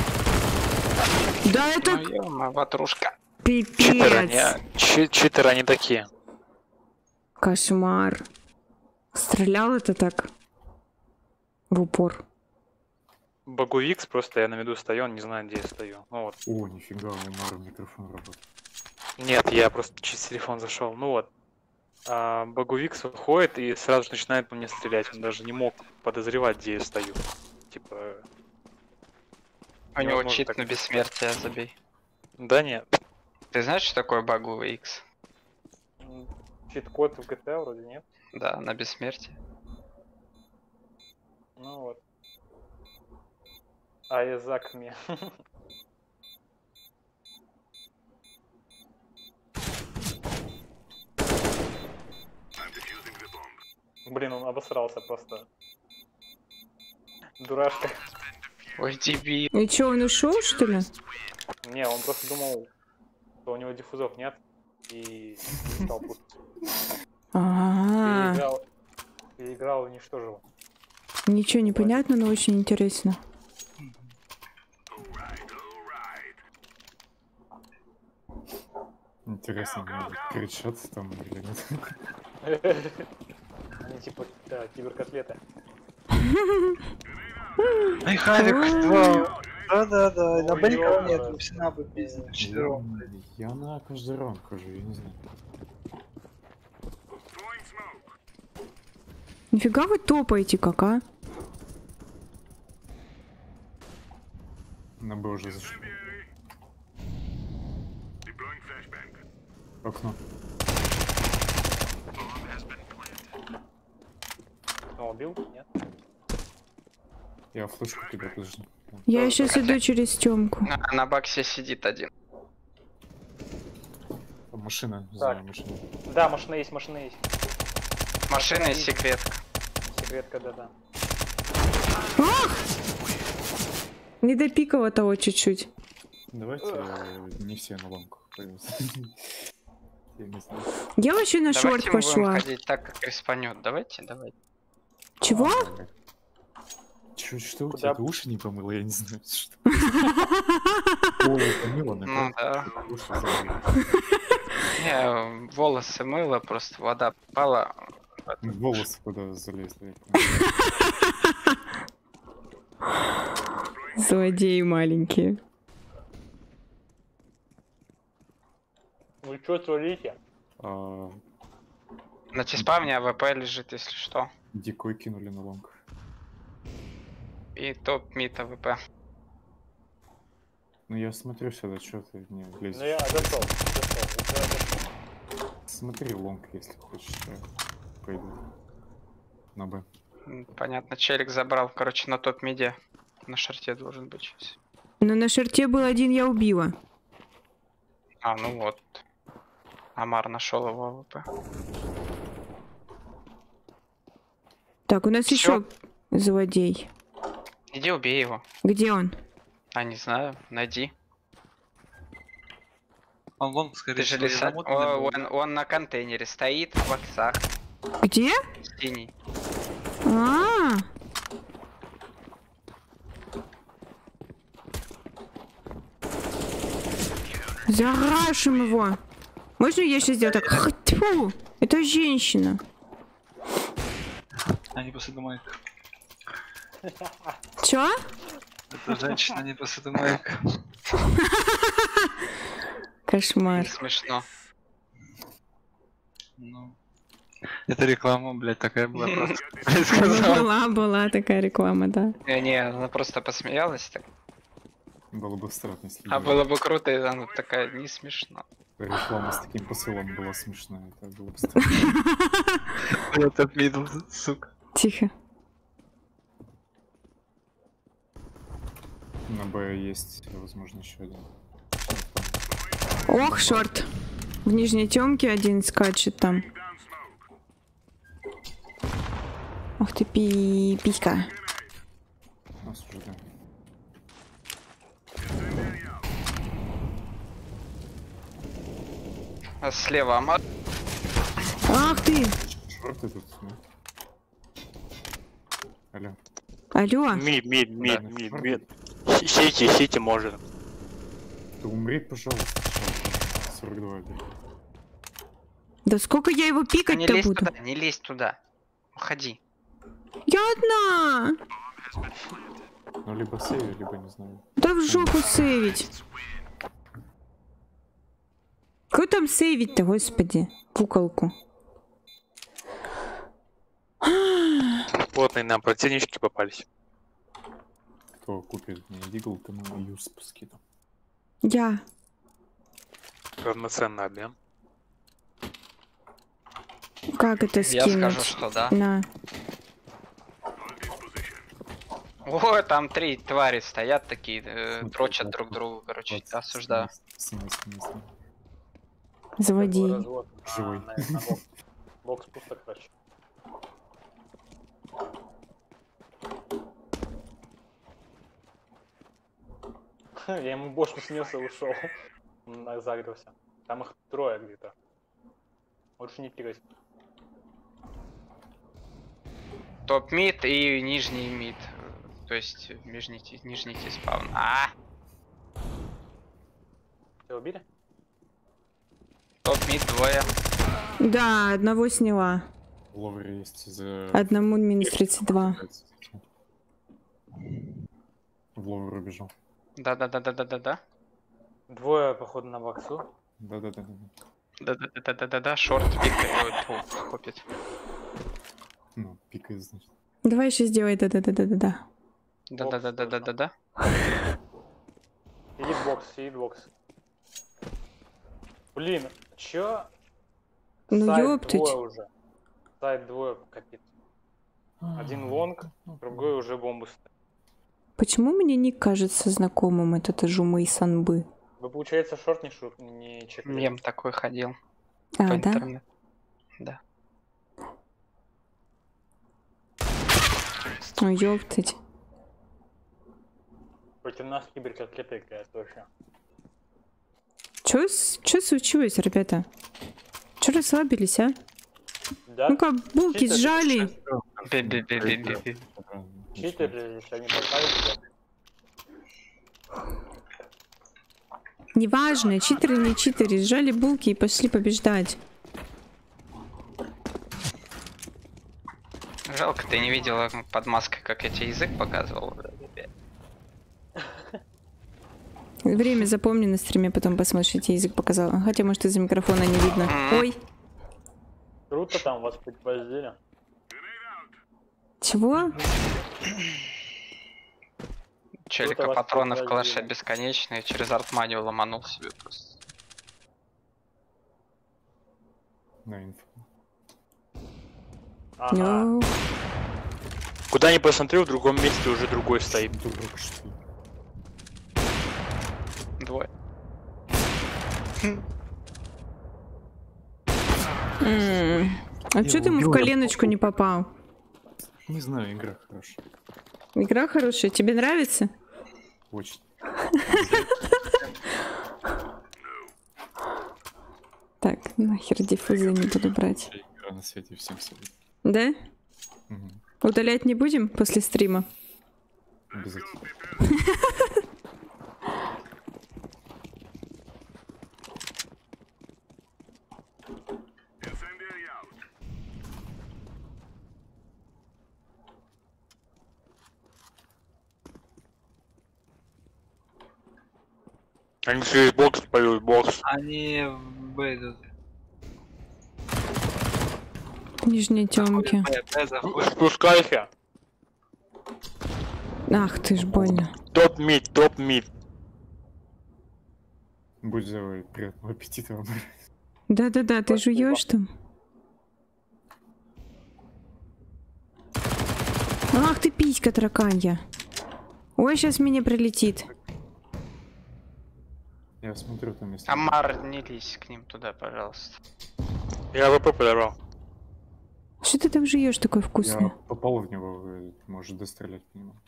Да это Ну, ё-моё, ватрушка. Читеры они, пипец. чи- читеры они такие. Кошмар. Стрелял это так. В упор. Багувикс, просто я на виду стою, он не знает, где я стою. Ну вот. О, нифига, у Мара микрофон работает. Нет, я просто через телефон зашел. Ну вот. А, Багувикс выходит и сразу же начинает по мне стрелять. Он даже не мог подозревать, где я стою. Типа. У него невозможно чит так на не бессмертие, забей. Да нет. Ты знаешь, что такое багу икс? Чит-код в ГТ вроде нет. Да, на бессмертие. Ну вот. Айзак мне. Блин, он обосрался просто. Дурашка. Ой, дебил. И чё, он ушел, что ли? Не, он просто думал, что у него диффузов нет. И не стал пушить. А, Переиграл, переиграл, уничтожил. ничего не понятно, но очень интересно. Интересно, мне кричат там или нет? Они типа, да, киберкотлеты. Ай, Хавик, два. Да-да-да, на Ой, Б никого ёпта. нет, все на Б пиздят вчетвером. Я, я на каждый раунд хожу, я не знаю. Нифига вы топаете как, а? На Б уже зашел. Окно. Кто убил? Нет? Я флешку кидаю, подожди. Я Тоже сейчас иду через темку. На, на баксе сидит один. А, машина, не Так. знаю, машина. Да, машина есть, машина есть. Машина и секретка. Секретка, да-да. Не допикала того чуть-чуть. Давайте э, не все на ломку пойдут. Я не знаю. Я вообще на шорт Давайте мы будем пошла. ходить так, как респанет. Давайте, давайте. Чего? Чё, что у Куда? тебя? Ты уши не помыла? Я не знаю, что. Ой, помыла, на Ну да. уши забыла. Не, волосы мыло, просто вода попала. Волосы куда залезли. Злодеи маленькие. Вы что творите? А, На T-спавне АВП лежит, если что. дикой кинули на лонг. И топ мид АВП. Ну я смотрю сюда, что ты не Ну влезешь. я зашел, зашел. Смотри лонг, если хочешь. Я пойду. На Б. М, Понятно, челик забрал. Короче, на топ миде. На шарте должен быть сейчас. Но на шарте был один, я убила. А, ну вот. Амар нашел его АВП. Так, у нас Всё. еще злодей. Иди убей его. Где он? А, не знаю, найди. Он лонг, Ты скорее же всего, лиса- замотанный О, был. он, он на контейнере стоит в боксах. Где? Синий. А, зарашим его. Можно я сейчас сделаю так? Х, тьфу, это женщина. Они после думают, Чё? это женщина, не после думают. Кошмар. Смешно. Ну. Это реклама, блядь, такая была просто. Я сказал. Была, была такая реклама, да. Не, не, она просто посмеялась так. Было бы странно, если А бы было бы круто, и она такая, не смешно. реклама с таким посылом была смешная. Это было бы странно. Это мидл, сука. Тихо. На Б есть, возможно, еще один. Ох, шорт. В нижней темке один скачет там. Ох ты пи писька. Нас уже, да. А слева Амар. Ах ты! Шорты тут, ну. Алло. Алло. Мид, мид, мид, Да, мид, шорты. мид. Сити, сити может. Ты умри, пожалуйста. сорок два, да. Да сколько я его Не пикать-то лезь буду? туда, не лезь туда. Уходи. Я одна! Ну, либо сейви, либо не знаю. Да в жопу сейвить. Какой там сейвить-то, господи? Куколку. Плотные нам противнички попались. Кто купит мне Дигл, тому юз скину. Я. Равноценный обмен. Как это Я скинуть? скажу, что да. На. О, там три твари стоят такие, э, Вот дрочат это друг вот. другу, короче, Вот, осуждаю. сними, сними, сними. Заводи. Развод. Живой. А, на- на бокс. Бокс пусто, короче. Я ему бошку снес и ушел. Он загрелся. Там их трое где-то. Лучше не пикать. Топ мид и нижний мид. То есть нижний, ти- нижний ти-спаун. А, Тебя убили? топ мид двое. Да, одного сняла. В ловере есть за... Одному минус тридцать два. В ловер убежал. Да-да-да-да-да-да-да. Двое, походу, на боксу. Да-да-да. Да-да-да-да-да-да. Шорт пикает. Копит. Ну, пикает, значит. Давай еще сделай да-да-да-да-да. Да-да-да-да-да-да. Сидит бокс, сидит бокс. Блин, чё? Ну, Сайт ёптать. двое уже. Сайт двое капит. Один лонг, другой уже бомбу ставит. Почему мне не кажется знакомым этот Жумы и Санбы? Вы, получается, шорт не шут, не чекали? Мем такой ходил А, по да? интернету. Да. Ой, ёптать. Против нас киберкотлета играет вообще. Чё, с- чё случилось, ребята? Чё расслабились, а? Да? Ну-ка, булки Чисто- сжали. Би-би-би-би-би-би. Читеры, если они поставят, Неважно, читеры, не читеры. Сжали булки и пошли побеждать. Жалко, ты не видела под маской, как я тебе язык показывал. Время запомни на стриме, потом посмотрите, язык показала. Хотя, может, из-за микрофона не видно. Ой, круто там вас предупредили. чего? Челика Круто вас патроны в подвозили. калаше бесконечные, через артманию ломанул себе просто. На инфу. Ага. Йоу. Куда ни посмотрю, в другом месте уже другой стоит. Дурак, что ли? Двое. М. А чё ты ему в коленочку не попал? Не знаю, игра хорошая. Игра хорошая, тебе нравится? Очень. Так, нахер диффузы не буду брать. Вообще игра на свете всем советую. Да? Мгм. Удалять не будем после стрима? Обязательно. Они через бокс поют, бокс. Они в этот... Нижние темки. Б, Б заходят. Спускайся. Ах ты ж больно. Топ мид, топ мид. Будь здоровы, приятного аппетита вам. Да-да-да, ты Спасибо. жуешь там? Ах ты писька тараканья. Ой, сейчас меня прилетит. Я смотрю, там есть... Амар, не лезь к ним туда, пожалуйста. Я ВП подобрал. Что ты там жуешь такое Я вкусное? попал в него, вы можете дострелять по нему.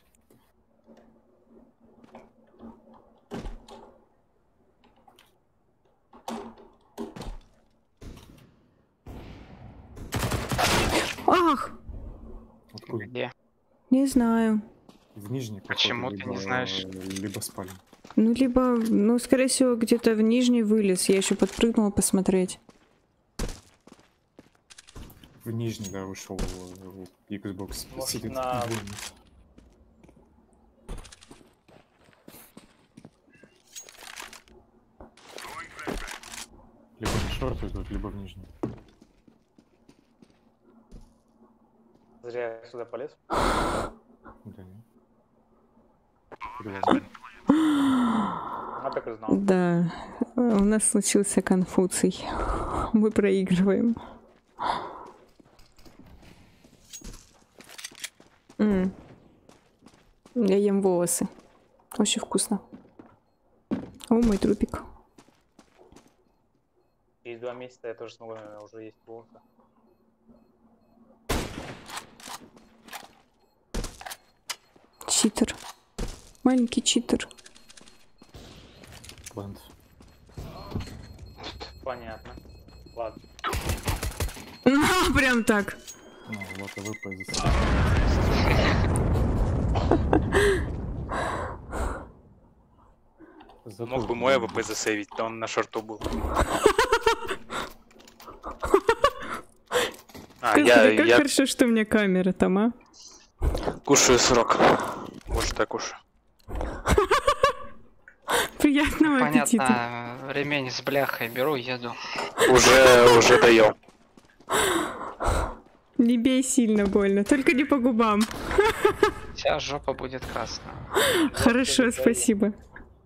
Ах! Откуда? Где? Не знаю. В нижней, походу, Почему ты не либо- знаешь? Либо спали. Ну, либо, ну, скорее всего, где-то в нижний вылез. Я еще подпрыгнула посмотреть. В нижний, да, ушел в Xbox. Может, Сидит на- в ванне. Либо на шорт идут, либо в нижний. Зря я сюда полез. Да, нет. Перевозили. А так и знал. Да, у нас случился конфуций. Мы проигрываем. М. Я ем волосы. Очень вкусно. О, мой трупик. Через два месяца я тоже смогу, наверное, уже есть волосы. Читер. Маленький читер. Плент. Понятно. Ладно. А, прям так. Ну, вот и вы позиции. Мог бы мой АВП засейвить, то он на шорту был. А, я, Господи, как я хорошо, что у меня камера там, а? кушаю срок. Может, так уж. Приятного аппетита. Понятно, ремень с бляхой беру, еду. Уже, уже даем. Не бей сильно больно, только не по губам. Вся жопа будет красная. Хорошо, спасибо.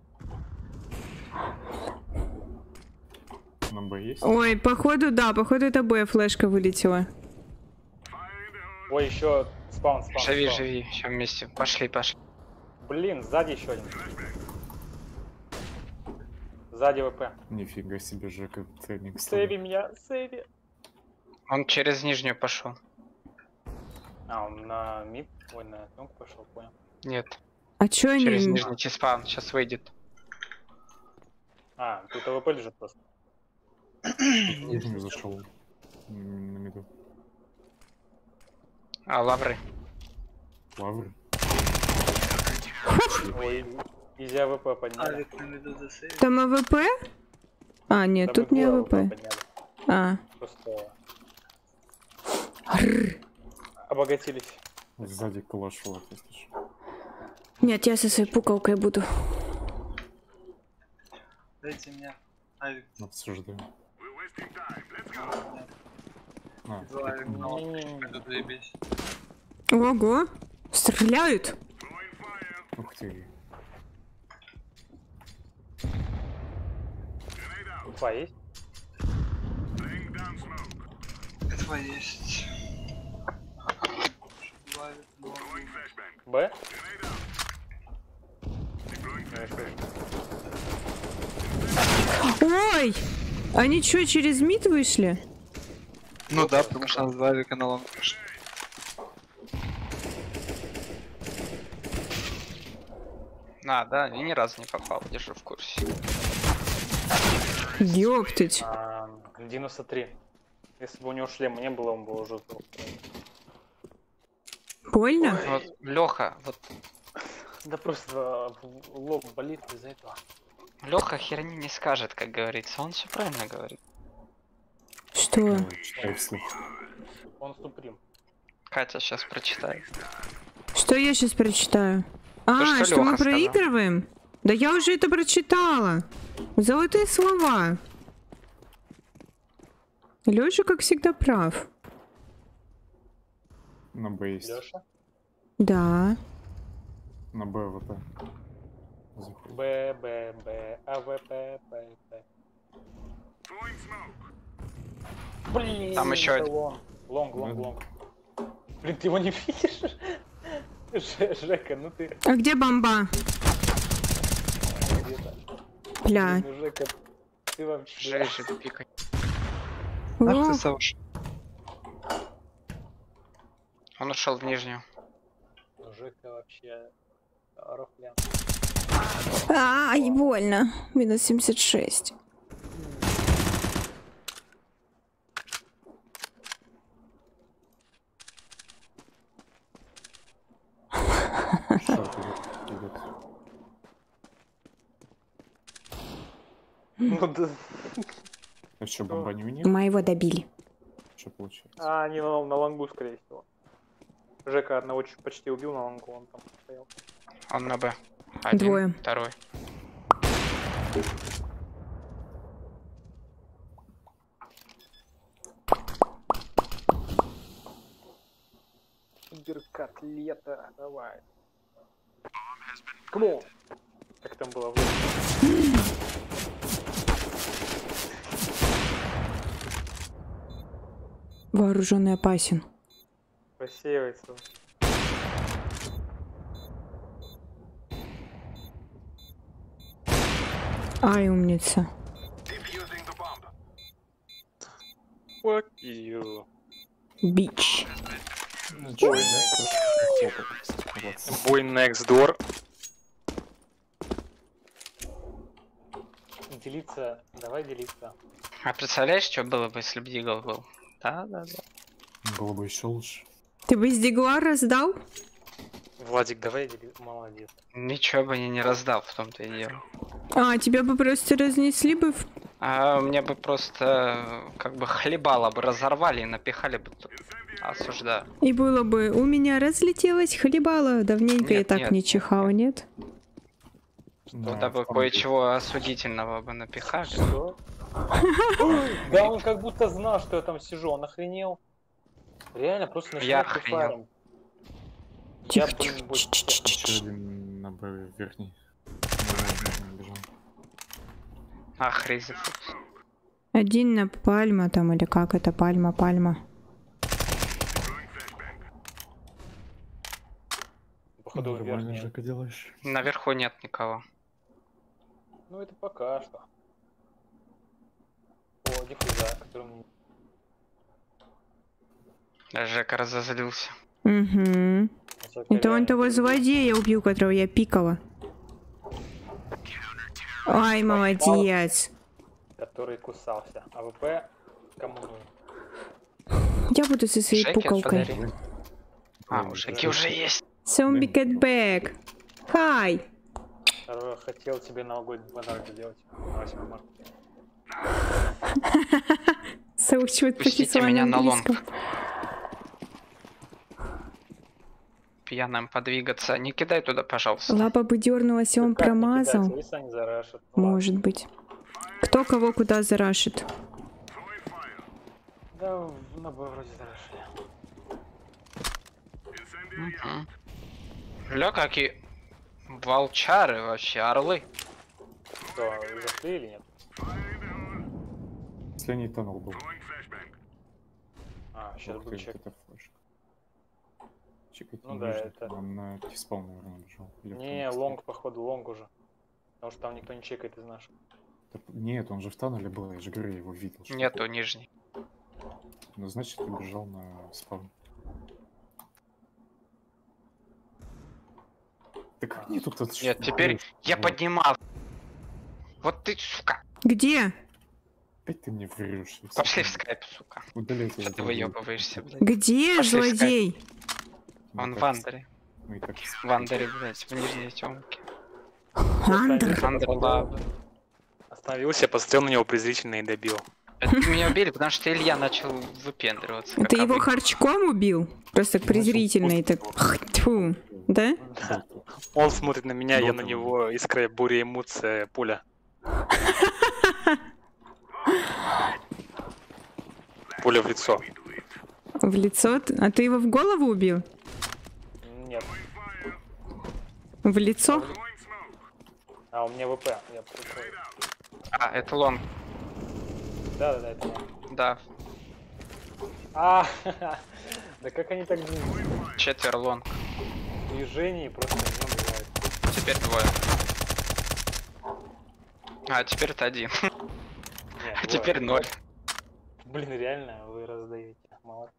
На Б есть? Ой, походу, да, походу это Б флешка вылетела. Ой, еще спаун, спаун. Живи, спаун. живи, все вместе. Пошли, пошли. Блин, сзади еще один. Сзади ВП. Нифига себе, Жека, тренинг Сейви меня, сейви. Он через нижнюю пошел. А, он на мид, ой, на тонку пошел, понял. Нет, А чё они... через нижний T-спаун. Сейчас выйдет. А, тут АВП лежит просто. Не зашел на миду. А, лавры. Лавры. Ой, изи АВП подняли. Авик на миду засейвил. Там АВП? А, нет, Да тут не мы АВП. подняли. А. Просто Рррр. обогатились. Сзади калаш вот, если что. Нет, я со своей пукалкой буду. Дайте мне. Авик. Обсуждаем. А, Два авик на лоб. Не-не-не. Пойду доебись. Ого! Стреляют! ух ты. Два есть? Этого есть. Два авик на лоб. Б? Ой! Они что, через мид вышли? Ну да, потому что у нас два авика на лонг пошли. А, да, и ни разу не попал, держу в курсе. Ёптыть. А, девяносто три. Если бы у него шлема не было, он бы уже сдох. Больно? Вот, Леха, вот Да просто в лоб болит из-за этого. Леха херни не скажет, как говорится. Он все правильно говорит. Что? Ну, читай вслух. Он суприм. Катя сейчас прочитает. Что я сейчас прочитаю? А, что что, мы Лёха сказал. проигрываем? Да я уже это прочитала. Золотые слова. Лёша, как всегда, прав. На Б есть. Леша? Да. На Б ВП. Заходит. Б, Б, Б, А, В, П, П, П. Блин, Там ещё это один. лонг. Лонг, лонг, Ну. лонг. Блин, ты его не видишь? Ж- Жека, ну ты А где бомба? где-то. Бля. Ну, Жека, ты вообще... Жесть же пикай. Ах О, ты, Савуш. Он ушел в нижнюю. Ну, Жека вообще... Рафлян. Ай, больно. Минус семьдесят шесть. Шорт идет, идет. Ну да. А что, бомба не у них? Моего добили. Что получается? А, они на, на лонгу, скорее всего. Жека одного чуть почти убил на лонгу, он там стоял. Он на Б. Один, Двое. второй. Суперкотлета, давай. Камон! Как там было? Вооруженный опасен. Рассеивается. Ай, умница. Fuck you. Бич. Boy, boy next door. Делиться, давай делиться. А представляешь, что было бы, если бы Дигл был? Да, да, да. Было бы еще лучше. Ты бы из Дигла раздал? Владик, давай делиться. Молодец. Ничего бы я не раздал, в том-то и дело. А, тебя бы просто разнесли бы в... А мне бы просто как бы хлебало бы разорвали и напихали бы тут. Осуждаю. И было бы, у меня разлетелось хлебало. Давненько я Нет, так нет, не чихал, нет? Туда бы кое-чего осудительного бы напихали. Что? Да он как будто знал, что я там сижу, он охренел. Реально просто Я начинает охренел. кефарем. Тихо, Я, тихо, блин, больше- Еще один на Б верхний. Ну, бежал. А, Хрейзи. Один на пальма там, или как это, пальма, пальма. Походу Нормально, верхний. Жека, делаешь. Наверху нет никого. Ну это пока что. О, диффуза, который мне... Жека разозлился. Угу. Это он того злодея убил, которого я пикала. Ай, молодец. Который кусался. А ВП кому нужен? Я буду со своей Жеке пукалкой. подари. А, у Жеки уже есть. Zombie cat back. Хай. Второй хотел тебе новогодний подарок сделать. На восьмое марта. Соучивает Пустите меня на лонг. Пьяным подвигаться. Не кидай туда, пожалуйста. Лапа бы дернулась, и он Как не кидать, промазал. если они зарашат? Ну Может быть. Кто кого куда зарашит? ладно. Да, в- на Б вроде зарашили. Мгм. Ля, какие волчары вообще, орлы. Что, зашли или нет? Если не тонул был. А, сейчас Ух буду ты, чек. это флешка. Чекать Ну не да, нужно, это- Он на тиспал, наверное, бежал. Или в Не, туннеле лонг, походу, лонг уже. Потому что там никто не чекает из наших. стоит. Да, Нет, он же в тоннеле был, я же говорю, я его видел. что Нету это. нижней. Ну, значит, ты бежал на спаун. Да как нету тут? Нет, теперь я поднимал. Вот ты, сука. Где? Опять ты мне врешь. Пошли в скайп, сука. Удаляй Что этого ты долбоеба. выебываешься, блядь? Где Пошли в злодей? Мы Он так- в андере. Мы и так... В андере, блядь, в нижней темке. Андер. Андер лаб. Остановился, посмотрел на него презрительно и добил. Это меня убили, потому что Илья начал выпендриваться. как Ты его обычно. харчком убил? Просто так презрительно и так... Тьфу. Да? Он смотрит на меня, я на Доктор. него искрая буря эмоция пуля. Пуля в лицо. В лицо? А ты его в голову убил? Нет. В лицо? А, у меня ВП. Я пришел. А, это лонг. Да, да, да, это лонг. Да, А, да как они так движутся? четверо лонг. Движений просто не бывает. Теперь двое. А, теперь это один. Не, А двое. теперь ноль. Блин, реально, вы раздаете. Молодцы.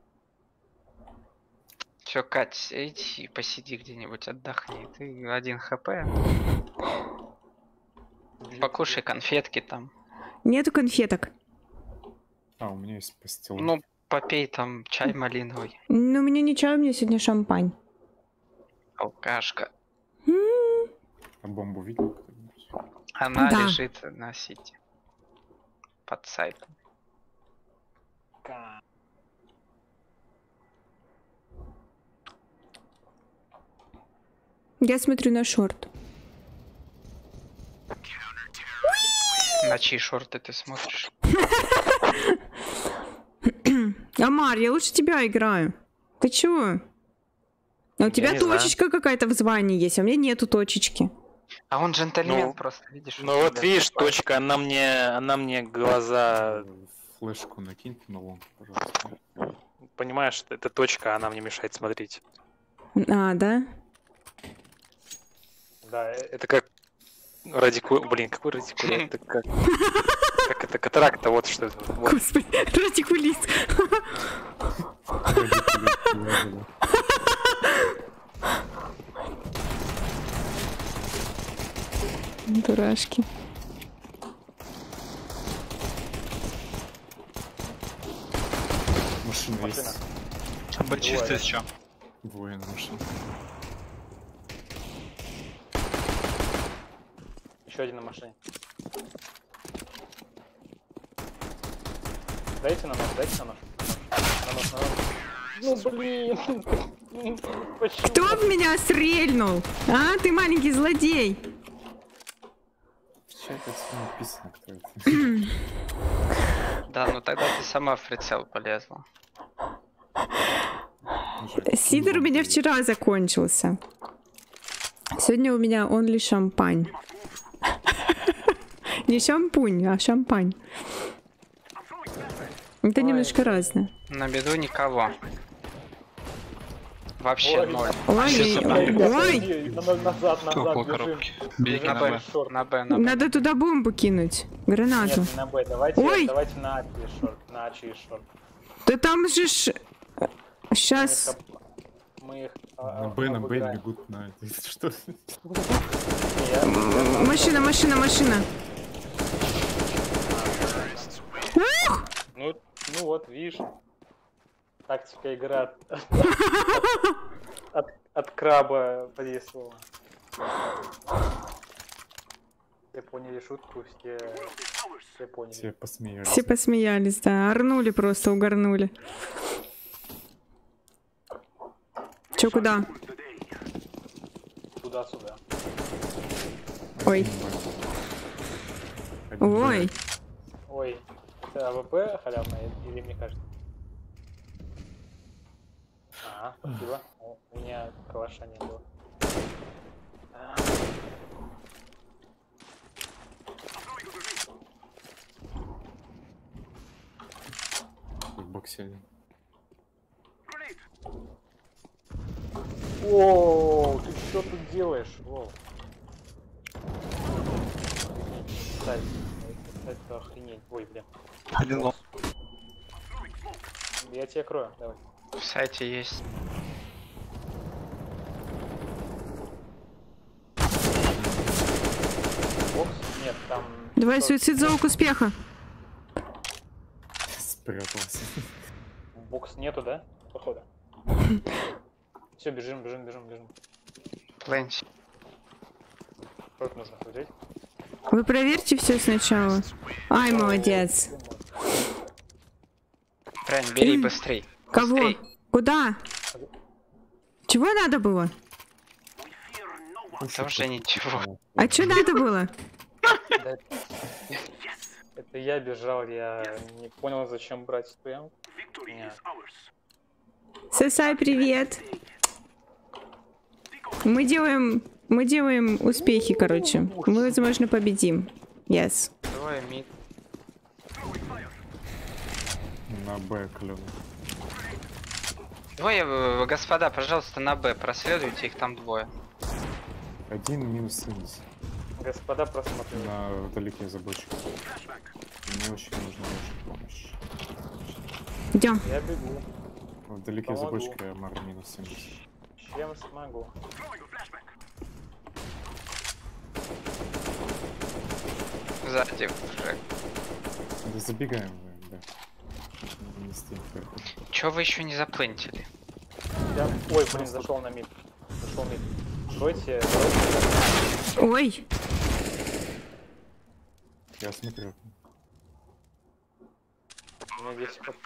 Чё, Кать, иди посиди где-нибудь, отдохни. Ты один хп. Покушай конфетки там. Нету конфеток. А, у меня есть пастила. Ну, попей там чай малиновый. Ну, у меня не чай, у меня сегодня шампань. Алкашка. М, А бомбу видел кто-нибудь? Она Да. лежит на сити. Под сайтом. Ка- Я смотрю на шорт. На чьи шорты ты смотришь? Амар, я лучше тебя играю. Ты чего? А у тебя не знаю. точечка какая-то в звании есть, а у меня нету точечки. А он джентльмен Ну, просто, видишь? Ну он вот тебя видишь, скупает. точка, она мне, она мне глаза, Флешку накиньте на лонг, пожалуйста. понимаешь, это точка, она мне мешает смотреть. А, да? Да, э, Это как Радику... Блин, какой радикулит? Это как... Как это? Катаракта, вот что это. Вот. Господи, радикулит. Дурашки. Машина Машина. есть. Бочистый чё? Двое на машине. Еще один на машине. Дайте на нож, дайте на нож. На нож, на нож. Ну блин! Почему? Кто в меня стрельнул? А, ты маленький злодей. Что это все написано, кто это? Да, ну тогда ты сама в прицел полезла. Сидор у меня вчера закончился. Сегодня у меня only шампань. Не шампунь, а шампань. Это Ой, немножко разное. На беду никого. Вообще Ой. ноль. Ой, Сейчас ой, Ребята, ой. иди, Назад, назад, назад, Около бежим. коробки. Бежим Бейте На на Б, Б. шорт. на Б, на Б. Надо туда бомбу кинуть. Гранату. Нет, не на Б, давайте, Ой. давайте на А через шорт, на А через шорт. Да там же ж... Сейчас... Мы их... а, На Б, на Б обыграем. бегут на это. Что? Я- Машина, машина, машина. Ну, ну вот, видишь. Тактика игры от, от, от краба подействовала. Все поняли шутку, все, все поняли. Все посмеялись. Все посмеялись, да. Орнули просто, угорнули. Чё, куда? Туда-сюда. Ой. Один Б. Ой. Ой, это АВП халявная или мне кажется? А, спасибо. О, у меня калаша не было. А, В боксе один. О, ты что тут делаешь? О. Кстати, это охренеть. Ой, блин. Один лом. Я тебя крою, давай. В сайте есть. Бокс? Нет, там... Давай что- суицид залог успеха. Спрятался. Бокс нету, да? Походу. Все, бежим, бежим, бежим, бежим. Плэнси. Шорт нужно взять. Вы проверьте все сначала. Ай, молодец. Правильно, бери быстрей. Кого? Быстрей. Куда? Чего надо было? Да уже ничего. А что надо было? Да, это я бежал, я не понял, зачем брать стоянку. Нет. Сосай, привет. Мы делаем... Мы делаем успехи, короче. Мы, возможно, победим. Yes. Двое мид. На Б клёво. Двое, э, господа, пожалуйста, на Б. Проследуйте, их там двое. Один минус семьдесят. Господа, просмотрели. На вдалеке за бочкой. Мне очень нужна ваша помощь. Идем. Я бегу. Вдалеке за Помогу. бочкой Амар минус семьдесят. Чем смогу. Сзади уже. Да забегаем мы, да. Не с тем, как это. Чё вы еще не заплентили? Я... Ой, блин, зашел на мид. Зашел мид. Тройте, тройте. Ой. Я смотрю. У меня десять хп.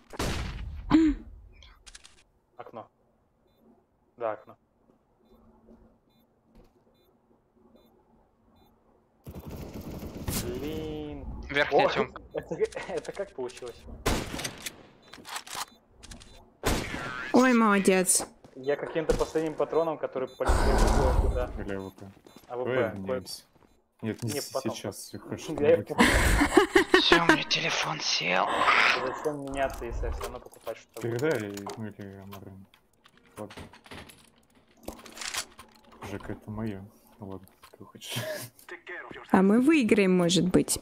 Окно. Да, окно. Блин. Верхняя О, темка. это, это как получилось? Ой, молодец. Я каким-то последним патроном, который полетел туда. Или АВП. АВП. Давай кое- обменяемся. Нет, не Не, с- потом. сейчас, все хорошо. Я и понял. Все, у меня телефон сел. Зачем меняться, если все равно покупать что-то? Передай, ну или Амар. Ладно. Жека, это мое. Ладно. чего хочешь. А мы выиграем, может быть.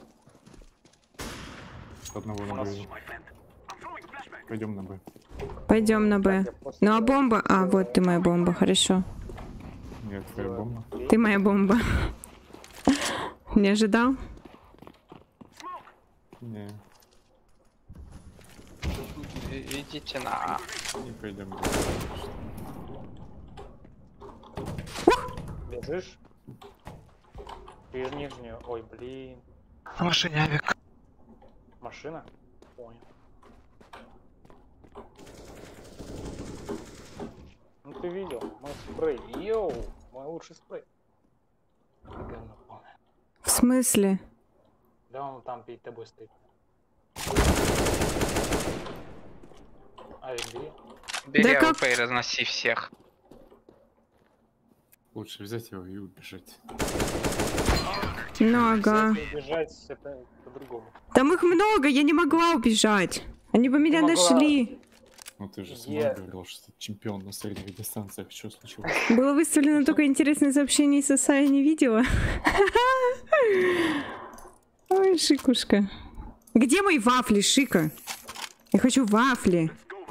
Одного на Б. Пойдем на Б. Пойдем на Б. Я просто- Ну а бомба... А, вот ты моя бомба, хорошо. Нет, твоя бомба. Ты моя бомба. Не ожидал? Не, И- Идите на... не пойдем. Бежишь? Ты же нижнюю. Ой, блин. На машине авик. Машина? Понял. Ну ты видел, мой спрей. Йоу, мой лучший спрей. Говно полное. В смысле? Да он там перед тобой стоит. Авик, бери. Бери Да как- АВП и разноси всех. Лучше взять его и убежать. Ну ага. Кстати, убежать это по-другому. Там их много, я не могла убежать. Они бы меня Ты могла. нашли. Ну ты же Е- сама говорил, что ты чемпион на средних дистанциях. Что случилось? Было выставлено только интересное сообщение из ССА, я не видела. Ой, Шикушка. Где мои вафли, Шика? Я хочу вафли.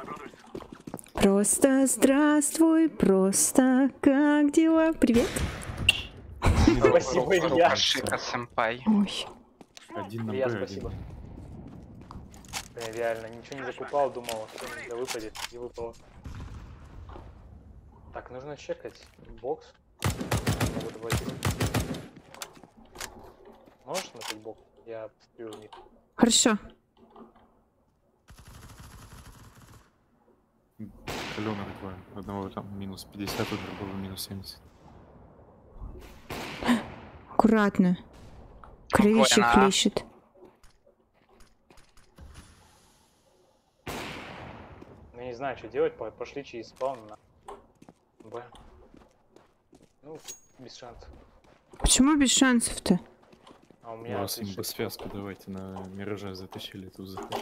Просто здравствуй, просто как дела? Привет. Спасибо, Илья. Шика сэмпай. Ой. Один на Илья, Б, спасибо. один. Я реально ничего не закупал, думал, что да выпадет, и выпало. Так, нужно чекать бокс. Могу добавить. Можешь смотреть бокс? Я сплю в них. Хорошо. Каленок два. Одного там минус пятьдесят, у другого минус семьдесят. Аккуратно. Кровище Спокойно. хлещет. Ну, я не знаю, что делать, по- пошли через спаун на Б. Ну, без шансов. Почему без шансов-то? А у У меня вас отлично. имбосвязку давайте на Мираже затащили, тут захочешь.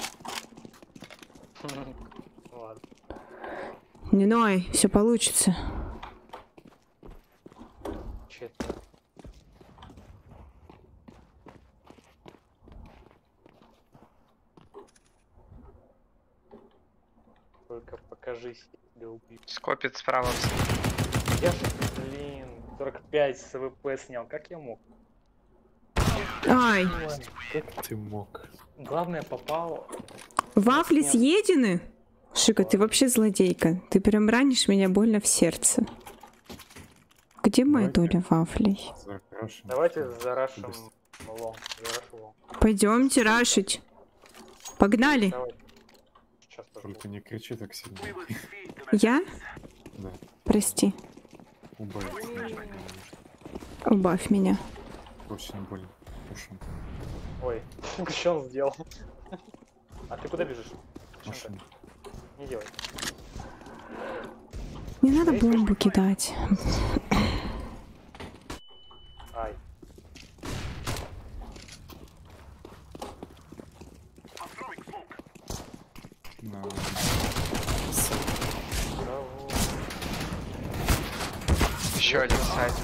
Ну ладно. Не ной, все получится. Четверо. Только покажись, я тебя убью. Скопит справа. Я же, блин, сорок пять с АВП снял, как я мог? Ай, Как- Ты мог. Главное попал. вафли съедены? Шика, ты вообще злодейка. Ты прям ранишь меня больно в сердце. Где моя Давайте. доля вафлей? Закрашен. Давайте зарашим Быстро. лом. Зарашу лом. Пойдемте рашить. Погнали. Давай. Сейчас тоже. Только не кричи так сильно. Я? Да, Прости. убавить немножко. Убавь меня. Очень больно. Ушам. Ой, что он сделал? А ты куда бежишь? Зачем Машина. так? Не делай. Не надо бомбу кидать. Ай. На... Браво. Еще один сайт.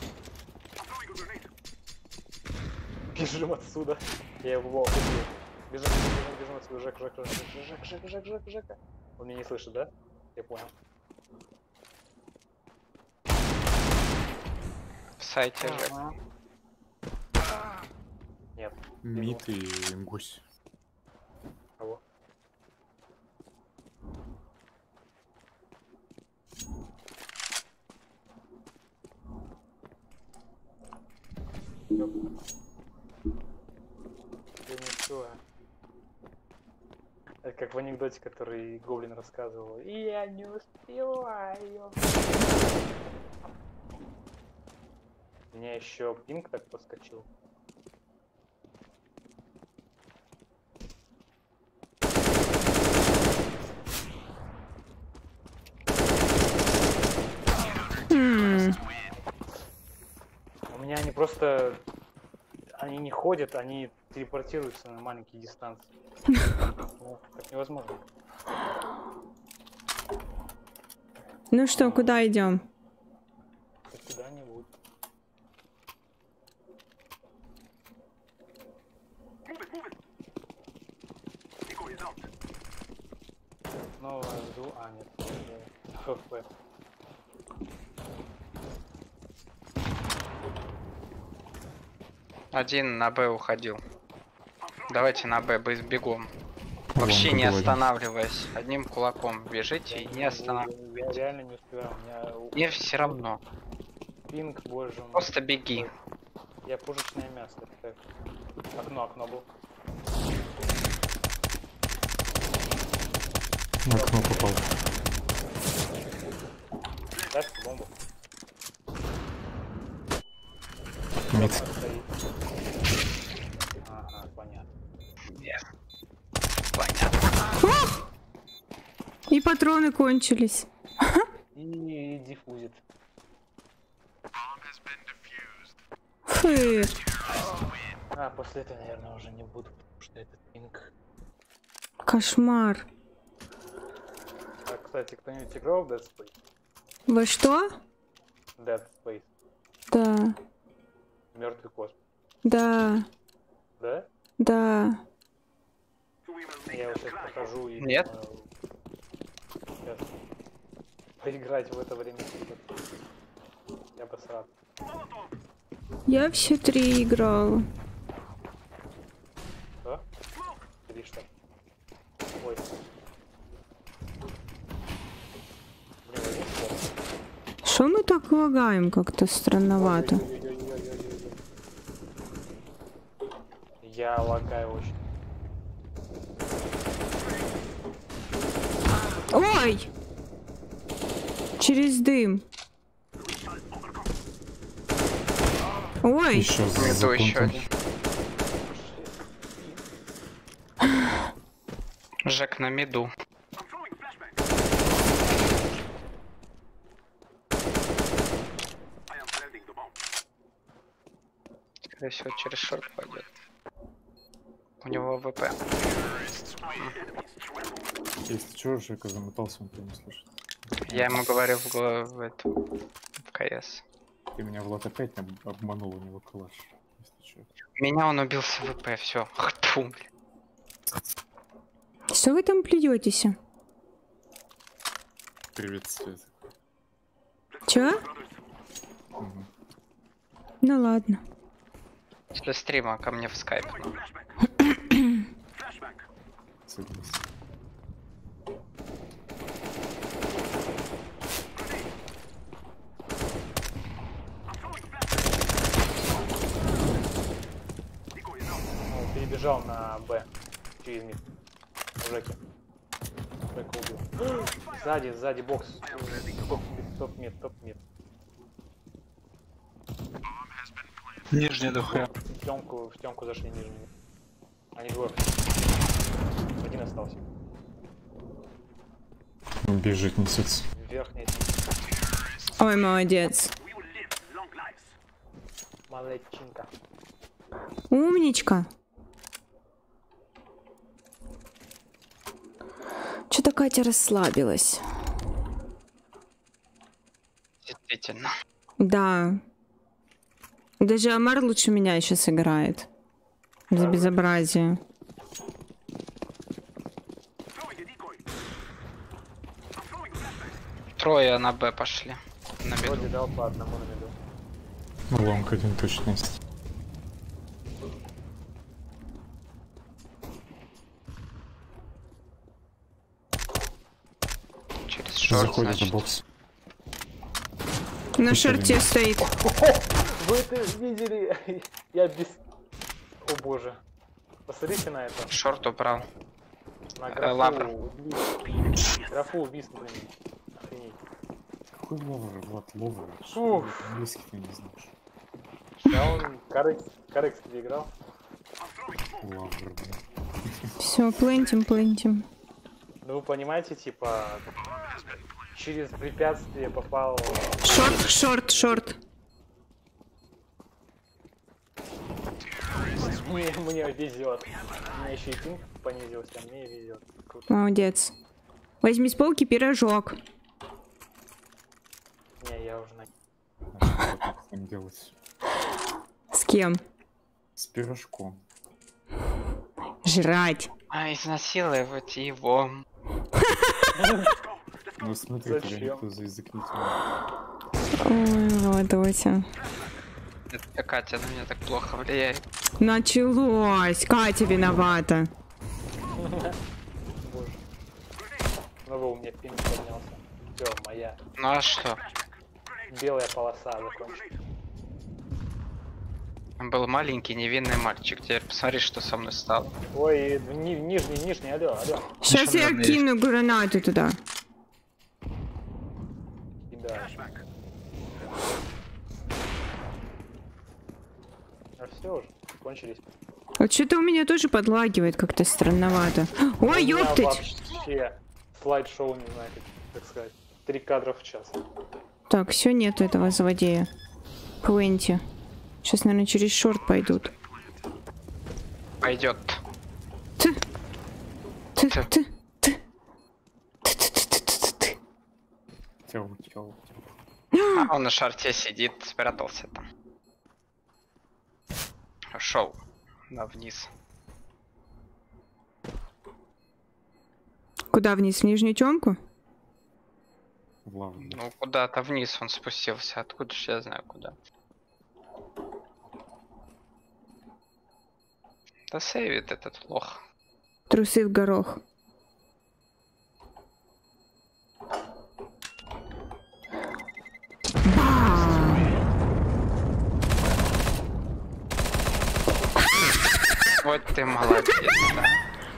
Бежим отсюда. Я его убью. Бежим, бежим, бежим отсюда. Жек, Жек, Жек, Жек, Жек, Жек, Жек, Жека. Он меня не слышит, да? Я понял. В сайте же. Ага. Нет. Мид и гусь. Кого? Ёп. Я не чую. Это как в анекдоте, который Гоблин рассказывал. Я не успеваю. У меня еще пинг так подскочил. М, У меня они просто... Они не ходят, они телепортируются на маленькие дистанции. Ну, так невозможно. Ну что, куда идем? Хоть куда-нибудь. Ну, жду, а, нет. ФФ. Один на Б уходил. Давайте на Б без- бегом. Вообще Ладно, не давай. останавливаясь. Одним кулаком бежите и не Я, останавливайтесь. я реально не успеваю, у меня у- Мне все равно. пинг, боже мой. Просто беги. Я пушечное мясо. Так. Окно, окно был. На окно попал. Дай бомбу. Мид. Стоит. Ага, понятно. Нет. Понятно. И патроны кончились. И диффузит. Фы. А, после этого, наверное, уже не буду, потому что это пинг. Кошмар. А, кстати, кто-нибудь играл в Dead Space? Вы что? Dead Space. Да. Мертвый космос. Да. Да? Да. Я вот сейчас прохожу и... Нет. думаю, сейчас поиграть в это время. Я бы срал. Я все три играла. Что? Три что? Ой. Блин, возьми скоро. Что мы так лагаем как-то странновато? Ой-ой-ой-ой-ой-ой-ой. Я лагаю очень. Ой! Через дым. Ой! Еще за, Миду за еще контом. один. Жек на миду. Скорее всего, через шорт пойдет. У него ВП. Если что, Жека замотался, он тебя не слышит. Я ему говорю в, гла- в, эту, в КС. Ты меня, Влад, опять об- обманул, у него калаш. Если что. Меня он убил с ВП, все. Хту, блин. Что вы там плюетесь? Привет, Свет. Чё? Угу. Ну ладно. После стрима ко мне в скайп. Согласен. Он перебежал на Б. Через мид. Жеки. Жека убил. Сзади, сзади бокс. Топ мид, топ мид, топ мид. Нижний дохуя. В темку, в темку зашли нижнюю. Они двое. Один остался. Бежит, несется. Верхний. Ой, молодец. Малечинка. Умничка. Что-то Катя расслабилась. Действительно. Да. Даже Амар лучше меня сейчас играет. За безобразие. Трое на Б пошли. На Вроде миду. дал по одному на меду. Ну, лонг один точно есть. Через шорт, Заходит за значит. бокс. На Еще шорте один. стоит. Вы это видели? Я без... О боже. Посмотрите на это. Шорт убрал. На Э, лавра. графу убийств. Графу убийств, блин. Охренеть. Какой ловер, Влад, ловер? Уф. Английский ты не знаешь. Да он Карекс, Карекс тебе играл. Ловер, блин. Все, плентим, плентим. Ну вы понимаете, типа... Через препятствие попал... Шорт, шорт, шорт. Мне, мне везет. У меня еще и пинг понизился, а мне везет. Круто. Молодец. Возьми с полки пирожок. Не, я уже на... А что так там делать? С кем? С пирожком. Жрать. А изнасиловать его. Ну смотри, тебя Зачем? никто за язык не тянет. Ой, вот, Дося. Это Катя на меня так плохо влияет. Началось. Катя виновата. Боже. Снова у меня пинг поднялся. Все, моя. Ну а что? Белая полоса закончилась. Был маленький невинный мальчик. Теперь посмотри, что со мной стало. Ой, ни- нижний, нижний, алло, алло. Сейчас я надо кину гранату туда. Кидаю. А все уже, кончились. Вот что-то у меня тоже подлагивает как-то странновато. Ой, У меня ёптать! вообще слайд-шоу, не знаю, как, как сказать. Три кадра в час. Так, все, нету этого злодея. Пленти. Сейчас, наверное, через шорт пойдут. Пойдет. Ты. Ты, Чё? ты, ты. Ты, ты, ты, ты, ты, ты. Тяу, тяу, тяу. А он на шарте сидит, спрятался там. Шел на вниз. Куда вниз? В нижнюю темку? В лаву, да. Ну куда-то вниз он спустился. Откуда ж я знаю куда? Да сейвит этот лох. Трусы в горох. Вот ты молодец, да.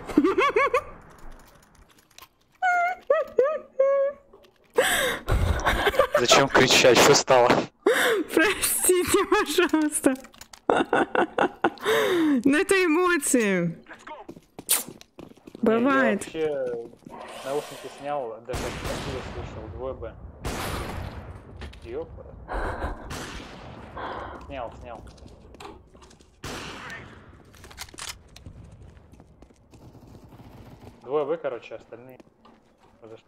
Зачем кричать? Что стало? Простите, пожалуйста. Но это эмоции. Бывает. Я вообще наушники снял, даже отсюда слышал, двое Б. Ёпа. Снял, снял. Двое Б, короче, остальные подошли.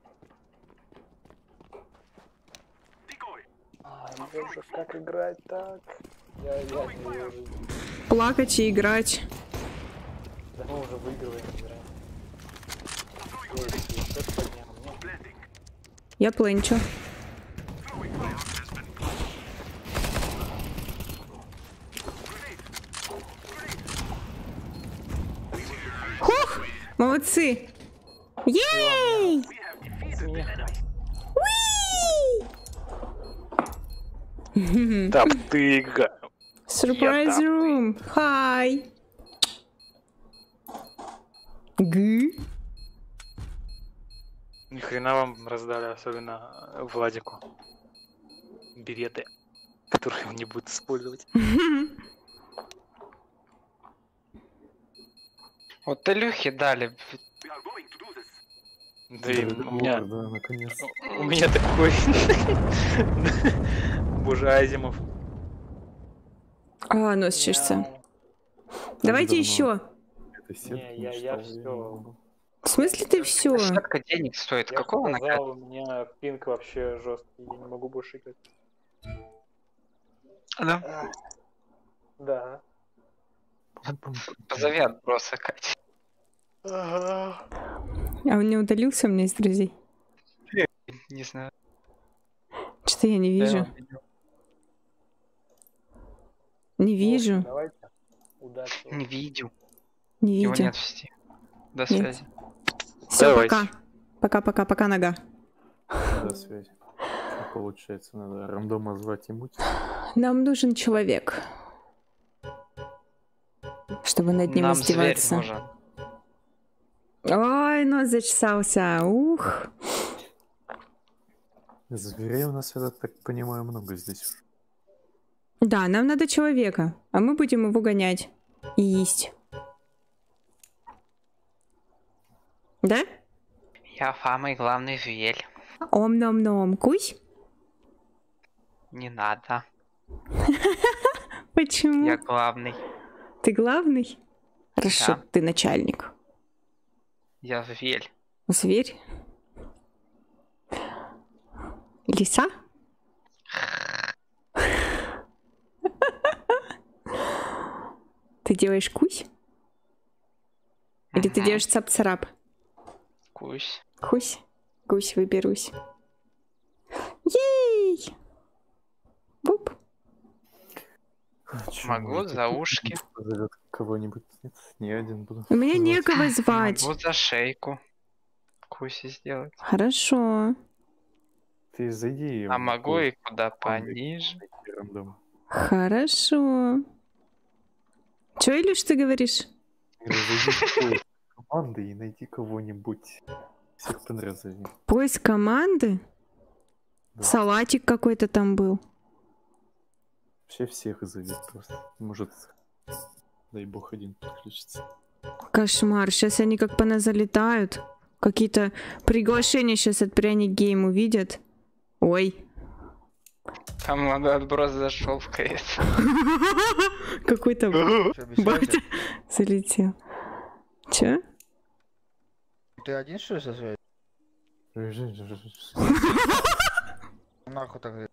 Ай, боже, как играть так? Я, я не вижу. Плакать и играть. Да мы уже выигрываем, играем. Ой, счет поднял, нет. Я пленчу. Хух! Молодцы! Ей! Там тыга. Surprise Я room! Hi! Гы? Ни хрена вам раздали, особенно Владику. Береты, которые он не будет использовать. Вот Илюхе дали. Да и у меня, Да, наконец. у меня такой... Боже, Азимов. А, нос чешется. Мяу. Давайте давно. еще. Это сетка Не, я- я мечтал, всё. не могу. В смысле ты все? Десятка денег стоит. Я Какого сказал, накат? у меня пинг вообще жесткий, я не могу больше играть. Да? Да. Позови отброса, Катя. Ага. А он не удалился у меня из друзей? Не знаю. Что-то я не вижу. Не вижу. Давайте. Удачи. Не видел. Не Его видел. нет в сети. До связи. Все, Давайте. пока. Пока-пока, пока, нога. До связи. Что получается, надо рандома звать и муть. Нам нужен человек. Чтобы над ним Нам зверь издеваться. нужен. Ой, нос зачесался. Ух. Зверей у нас, я так понимаю, много здесь уж. Да, нам надо человека. А мы будем его гонять. И есть. Да? Я самый главный зверь. Ом-ном-ном. Кусь? Не надо. Почему? Я главный. Ты главный? Хорошо, Да. ты начальник. Я зверь. Зверь? Лиса? Ты делаешь кусь? Или ты Мгм. делаешь цап-царап? Кусь. Хусь. Гусь выберусь. Ей! Буп. А чё, Могу может, за и тут ушки. позовёт кого-нибудь? Нет, не один буду. У меня звать. некого звать. Могу за шейку. Куси сделать. Хорошо. Ты зайди. А в могу поиск и куда команды, пониже. найди рандом. Хорошо. Чё, Илюш, ты говоришь? Говорю, зайди в поиск команды и найди кого-нибудь. Всех подряд зови. Поиск команды? Да. Салатик какой-то там был. Вообще всех зови просто. Может, дай бог, один подключится. Кошмар. Сейчас они как по нас залетают. Какие-то приглашения сейчас от Пряник Гейм увидят. Ой. Там молодой отброс зашел в кс. Какой-то батя залетел. Чё? Ты один что ли со своей? Нахуй так.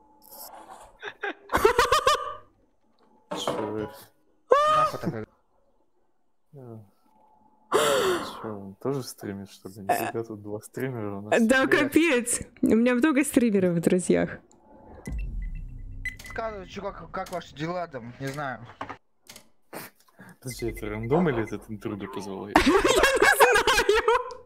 Чё? Нахуй так. А. Чё, он тоже стримит, что ли? Нифига, тут два стримера у нас. Да, капец. У меня много стримеров в друзьях. Рассказывай, чё, как, как ваши дела там, не знаю. Подожди, это рандом или этот интруди позвал? Я не знаю.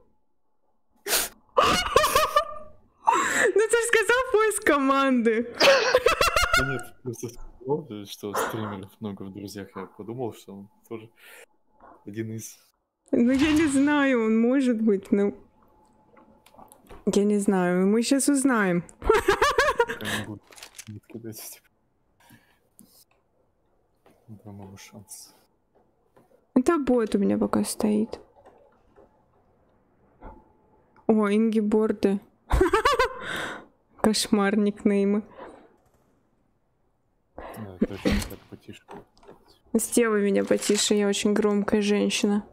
Ну ты же сказал поиск команды. Да нет, просто сказал, что стримеров много в друзьях. Я подумал, что он тоже один из... Ну я не знаю, он может быть, ну... Я не знаю, мы сейчас узнаем. Прям будет кидать, типа. Дам ему шанс. Это бот у меня пока стоит. О, ингиборды. Кошмар никнеймы. Да, точно, так потише. Сделай меня потише, я очень громкая женщина.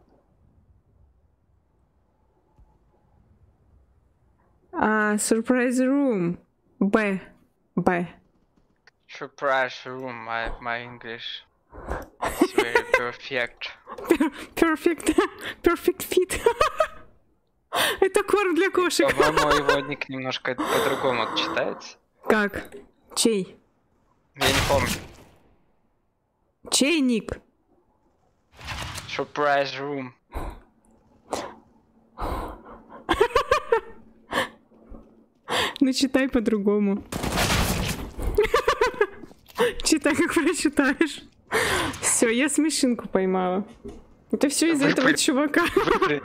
А, surprise room. Б. Б. Surprise room, my, my English. It's very perfect. Perfect. Perfect fit. Это корм для кошек. По-моему, его ник немножко по-другому читается. Как? Чей? Я не помню. Чей ник? Surprise room. Ну читай по-другому. Читай, как прочитаешь. Все, я смешинку поймала. Это все из этого Выплюнь. чувака. Выплюнь.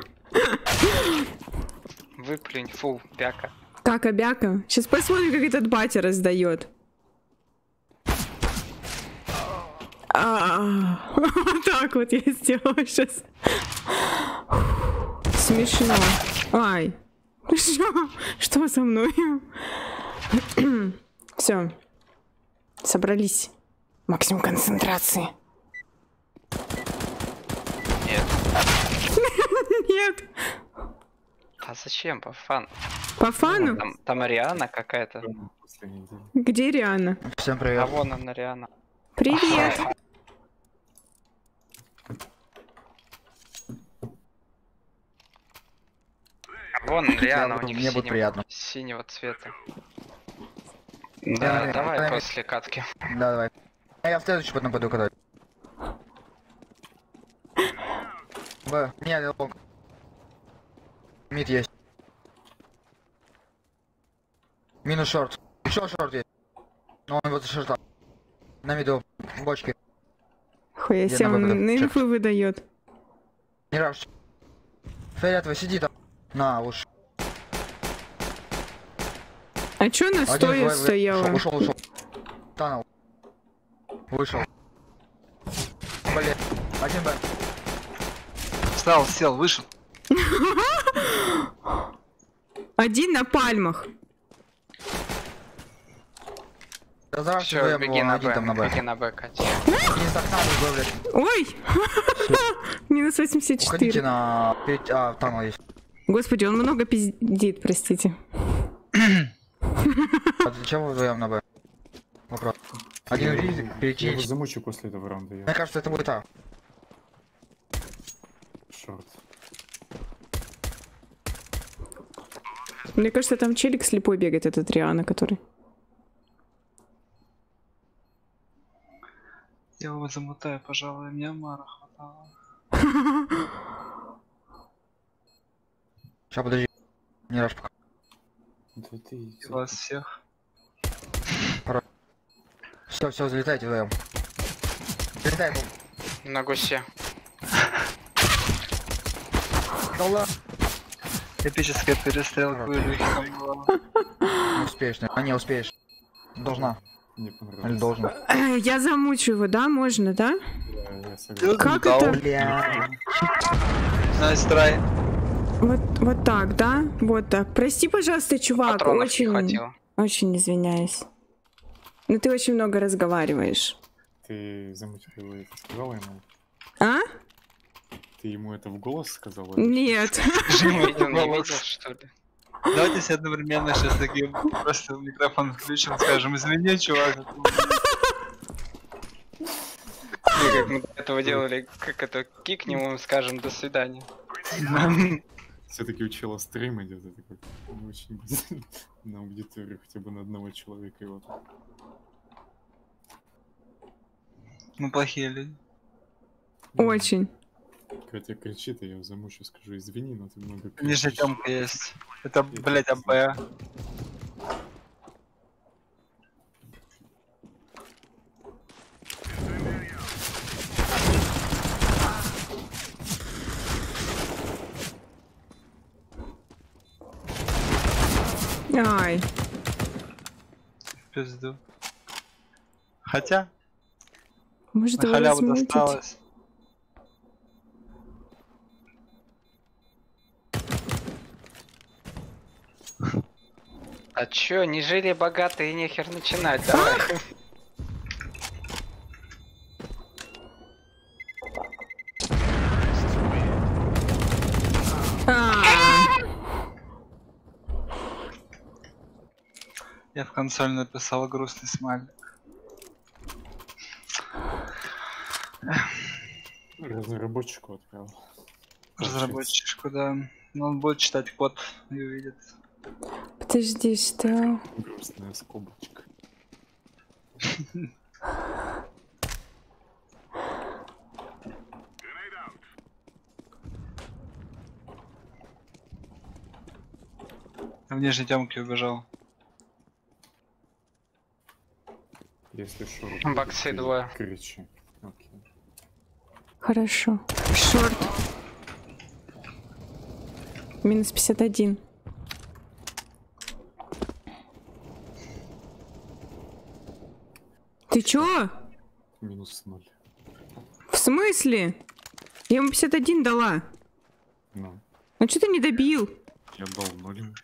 Выплюнь, фу, бяка. Как обяка? Сейчас посмотрим, как этот батя раздает. А, вот так вот я сделала сейчас. Смешно. Ай. Что? Что со мной? Все. Собрались. Максимум концентрации. Нет. Нет. А зачем, по фану? По фану? Там, там Ариана какая-то. После недели. Где Риана? Всем А привет. вон она, Ариана. Привет. Вон Риана, у буду- них мне будет синего, приятно. синего цвета. Да, Да, давай да. после катки. Да, давай. А я в следующий потом пойду катать. Б, нет, лонг. Мид есть. Минус шорт. Еще шорт есть. Но он вот шорта. На миду. В бочке. Хуя Где себе, на он выходе? на инфу выдает. Не раш. Фиолетовый, сиди там. На, уж. А чё она стоя стояла? Ушел, ушел. Танул. Вышел. Блин. Один Б. Встал, сел, вышел. Один на пальмах. Разрашь Все, вдвоем, беги он на один Б, там на Б. беги на Б, Катя. Не с окна был, блядь. Ой! Минус восемьдесят Уходите четыре. на... перед- А, танул есть. Господи, он много пиздит, простите. А зачем вы вдвоем на Б? Вопрос. Один Я- ризик, Я его перейти. замучу после этого раунда. Мне Я кажется, это будет А. шорт. Мне кажется, там челик слепой бегает, этот Риана, который. Я его замотаю, пожалуй, мне Амара хватало. Сейчас, подожди. Не раш пока. Да ты... И вас всех. Все, все, залетайте вдвоем. Залетай, бум. На гусе. Да ладно. Эпическая перестрелка у Илюхи там была. Не успеешь, а не успеешь. Должна. Мне Или понравилось. должен. Я замучу его, да? Можно, да? Да, я согласен. Как это? Бля. Nice try. Вот, вот так, да? Вот так. Прости, пожалуйста, чувак. Патронов не Очень, хватило. очень извиняюсь. Но ты очень много разговариваешь. Ты замутил это, сказала ему? А? Ты ему это в голос сказала? Нет. Ты не видел, не видел, что ли? Давайте все одновременно сейчас таким просто микрофон включим, скажем, извини, чувак. Ну, как мы до этого делали, как это, кикнем ему, скажем до свидания. Все-таки у чела стрим идет, это как не очень будет на аудиторию хотя бы на одного человека его. Мы плохие люди. Очень. Катя кричит, а я замучу, скажу извини, но ты много Нижняя кричишь. темка есть. Это, блять, АБ. Ай. Пизду. Хотя, Может на его халяву размутить? досталось. А чё, не жили богатые, нехер начинать, давай. А, Я в консоль написал грустный смайлик. Разработчику отправил. Разработчику, да. Но он будет читать код и увидит. подожди, что? Грустная скобочка. В нижней темке убежал. Если шорт. Боксы ты двое. Кричи. Окей. Хорошо. Шорт. Минус пятьдесят один. Ты чё? Минус ноль. В смысле? Я ему пятьдесят один дала. Ну, Ну что ты не добил? я дал ноль ему.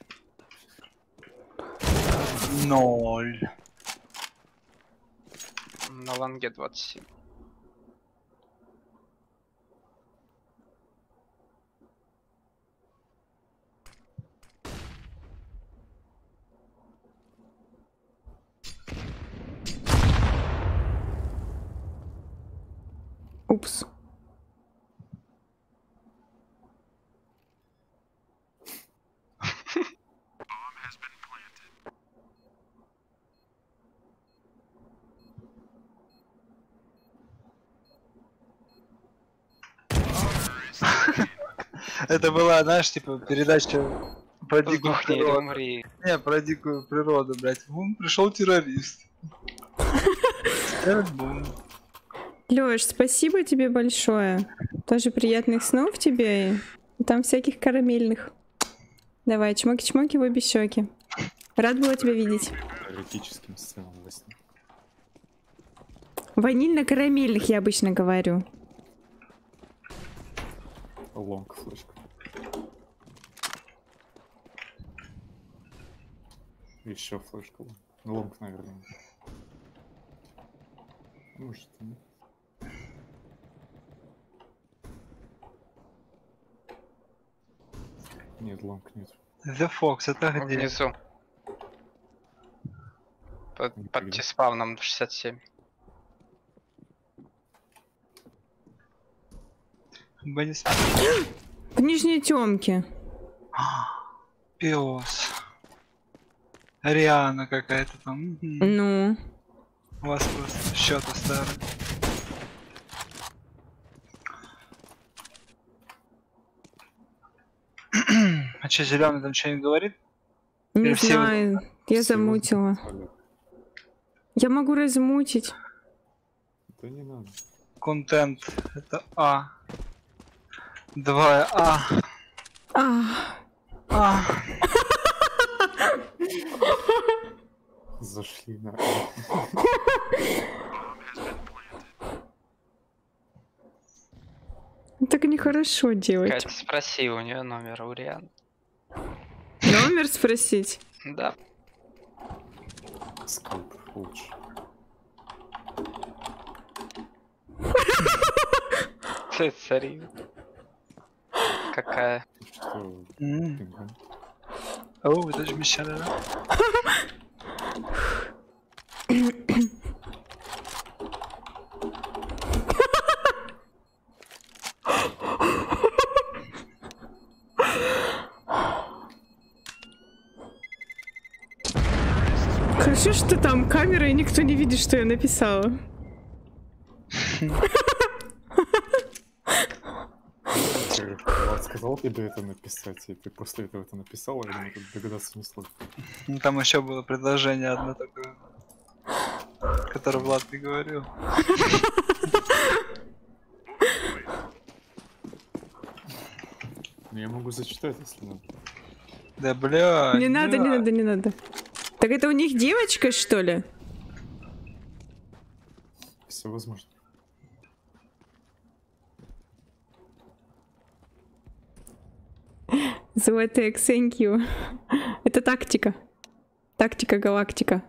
Ноль. На ланге двадцать семь. Упс. Это была, знаешь, типа, передача про дикую Сдохни или природу. умри. Не, про дикую природу, блять. Бум, пришел террорист. Бум. Лёш, спасибо тебе большое. Тоже приятных снов тебе. И там всяких карамельных. Давай, чмоки-чмоки в обе щеки. Рад была тебя видеть. Эротическим сценам во сне. Ванильно-карамельных я обычно говорю. Лонг флешка. Еще флешка. Лонг, наверное. Может, и нет. Нет, лонг нет. The Fox, это где? Внизу. Под, под T-спавном шестьдесят семь. Беннис. В нижней темке. Пиос. Риана какая-то там. Мгм. Ну, У вас просто счета старые. А че, зеленый там что-нибудь говорит? не Или все знаю, я Все замутила. возможно. Я могу размутить. Да не надо. Контент. Это А. Два А. А, А. Зашли на... так нехорошо делать. Катя, спроси у нее номер у Риан. Номер спросить? Да. Скайп лучше. Ты цари. Какая? Что? М. Пингвин? О, это же мещана, да? Хорошо, что там камера и никто не видит, что я написала. Влад сказал тебе это написать, и ты после этого это написал, я думаю, тут догадаться не сложно. Ну, там еще было предложение одно такое, которое Влад не говорил. Ну, я могу зачитать, если надо. Да бля. Не надо, не надо, не надо. Так это у них девочка, что ли? Все возможно. Золотек, thank you. Это тактика. Тактика галактика.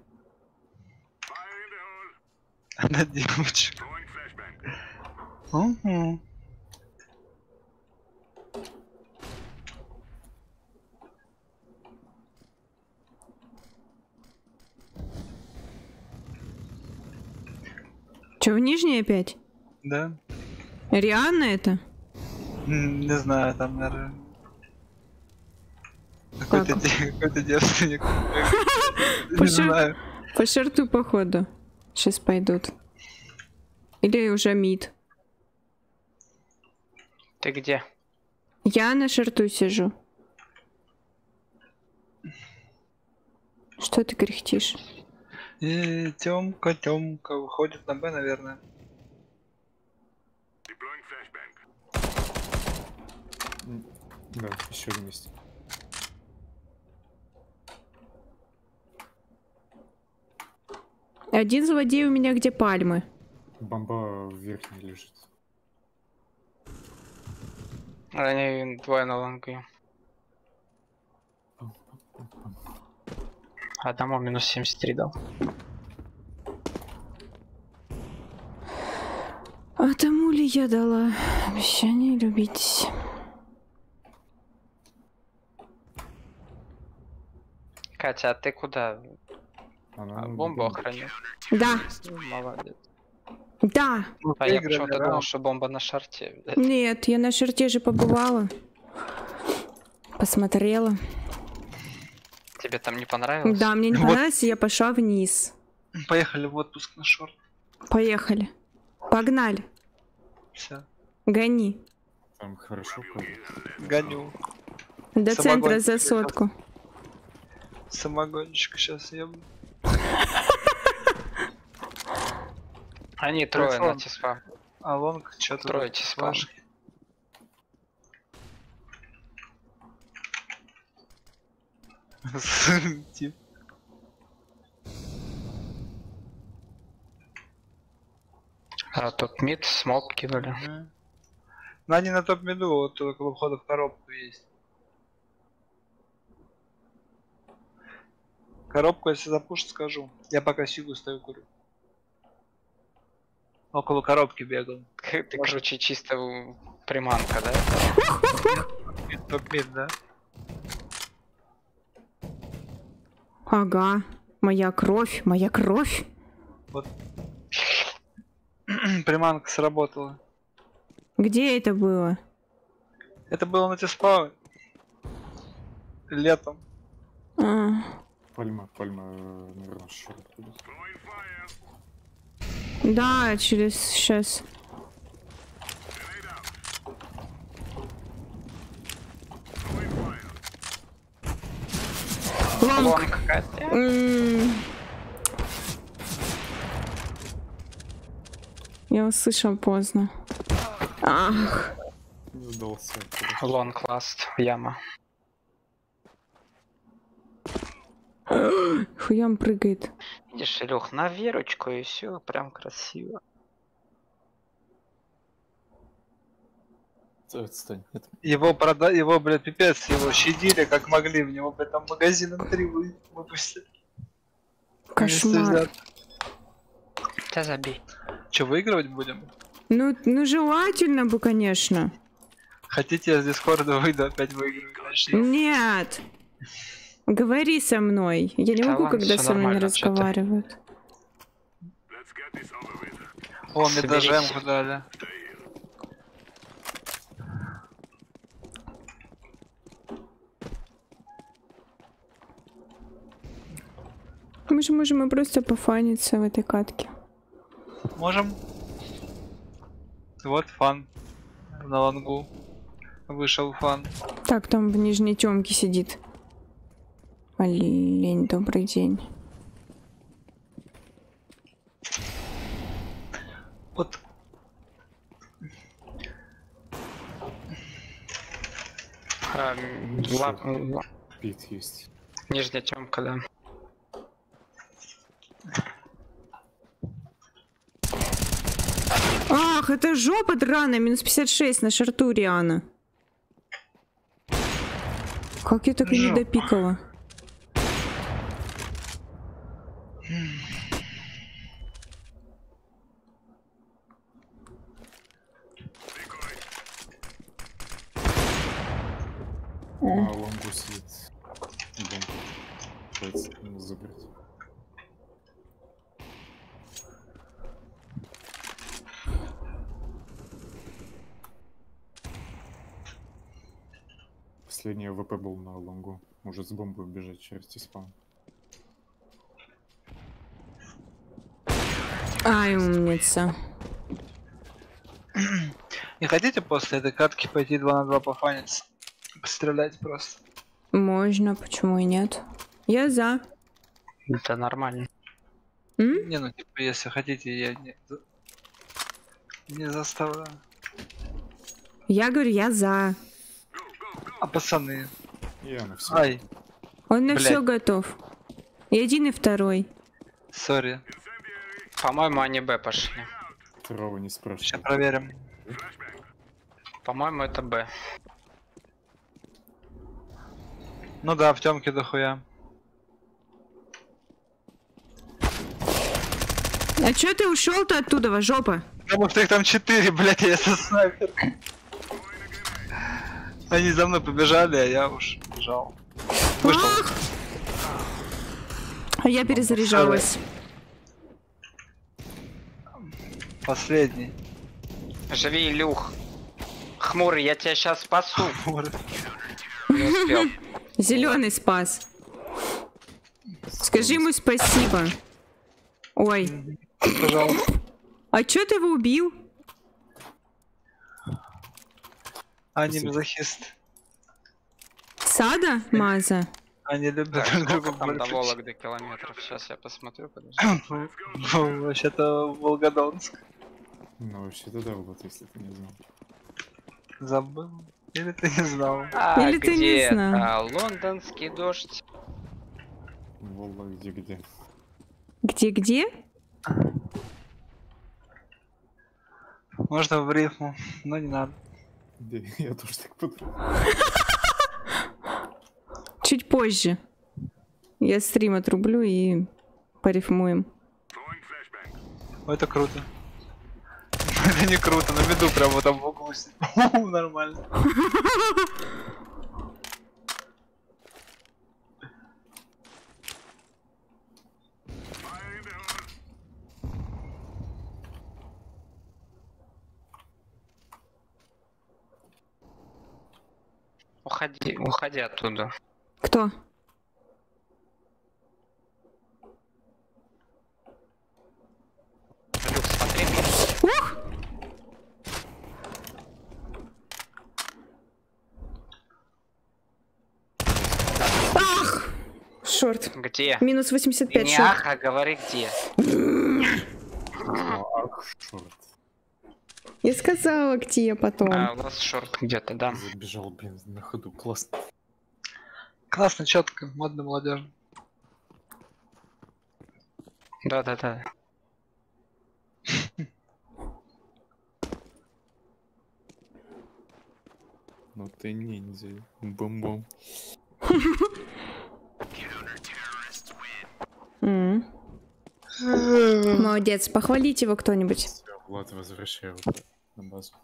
Она девочка. Угу. Че, в нижней опять? Да? Рианна это? М, Не знаю, там, наверное... Какой-то Как? де- какой-то девственник. Не Пошли. знаю. По шарту, походу. Сейчас пойдут. Или уже мид. Ты где? Я на шарту сижу. Что ты кряхтишь? И Тёмка, Тёмка выходит на Б, наверное. М, Да, еще один есть. Один злодей у меня где пальмы. Бомба в верхней лежит. Они двое на лонге. Одному минус семьдесят три дал. А тому ли я дала обещание любить? Катя, а ты куда? Она А, на бомбу бомбе. охранил. Да, Молодец. да. Мы А я выиграли, почему-то да? думал, что бомба на шарте. блядь. Нет, я на шарте же побывала. Посмотрела. Тебе там не понравилось? Да, мне не Вот. понравилось, и я пошла вниз. Поехали в отпуск на шорт. Поехали. Погнали. Все. Гони. Там хорошо ходит. Гоню. До центра Самогончик за как сотку. Самогончик сейчас ем. Они трое Телефон. на тиспа. А лонг что-то... Трое тиспа. Тип. А тут мид, смог кинули. Мгм. Ну они на топ-миду, вот около входа в коробку есть. Коробку, если запушить, скажу. Я пока сигу стою курю. Около коробки бегал. Ты, короче, чисто у- приманка, да? Топ-мид, да? Ага. Моя кровь, моя кровь. Приманка сработала. Где это было? Это было на Тиспа летом. А, Пальма, пальма, э, наверное, шорт будет. Да, через сейчас. Лонг. Лонг какая-то. М. Я услышал поздно. Ах. Не сдался. Лонг ласт. Яма. Хуям прыгает. Видишь, Илюх, на верочку и все, прям красиво. Отстань. Это... Его прода... его, блядь, пипец, его щадили как могли, в него, блядь, там магазин эм три вы... выпустили. Кошмар. Тебя забей. Че, выигрывать будем? Ну, ну желательно бы, конечно. Хотите, я с Дискорда выйду, опять выиграю? Конечно. Нет. Говори со мной. Я не Да могу, ладно, когда всё со мной не нормально, чё ты. разговаривают. О, мне даже Соберись. эмку дали. Мы же можем и просто пофаниться в этой катке. Можем? Вот фан. На лонгу. Вышел фан. Так, там в нижней темке сидит. Олень, добрый день. Вот. А, ла- ла- Пит есть. Нижняя темка, да. Ах, это жопа драная, минус пятьдесят шесть на шарту Риана. Как я так и не Жопа. допикала? На лонгу сидит. Бомба. Пытается его забрать. Последний АВП был на лонгу. Может с бомбой убежать через T-спаун. Ай, умница. Не хотите после этой катки пойти два на два пофаниться? Пострелять просто. Можно, почему и нет? Я за. Это нормально. М? Не, ну типа, если хотите, я не, не заставляю. Я говорю, я за. А пацаны? Я на все. Ай, Он на Блядь. все готов. И один, и второй. сори. По-моему, они Б пошли. Второго не Сейчас спрашивай. проверим. По-моему, это Б. Ну да, в темке дохуя. А чё ты ушел-то оттуда, во жопа? Потому что их там четыре, блять, я со снайпер. Они за мной побежали, а я уж бежал. Вышел. Ах! А я перезаряжалась. Последний. Живи, Илюх. Хмурый, я тебя сейчас спасу. Не успел. Зеленый спас. Скажи ему спасибо. Ой. Пожалуйста. А чё ты его убил? Они мазохисты. Сада, Маза? Они любят Так, друг сколько друга там до больше. Вологды километров? Сейчас я посмотрю, подожди. Ну, вообще-то Волгодонск. Ну вообще-то да, вот если ты не знал. Забыл. Или ты не знал? А, Или ты не где знал? это? Лондонский дождь. Волга где-где. Где-где? Можно в рифму, но не надо. Да, я тоже так подумал. Чуть позже. Я стрим отрублю и порифмуем. Ой, это круто. Это не круто, на виду прям вот там в углу сидит. Нормально. Уходи, уходи оттуда. Кто? шорт. Где? Минус восемьдесят Ты пять не шорт. ах, а говори где. Ах, шорт. Я сказала, где потом. А, у вас шорт где-то, да. Забежал, блин, на ходу. Классно. Классно, четко, модно, молодежь. Да-да-да. Ну ты ниндзя. Бум-бум. М. Молодец, похвалите его кто-нибудь. Всё, Влад, возвращаю на базу.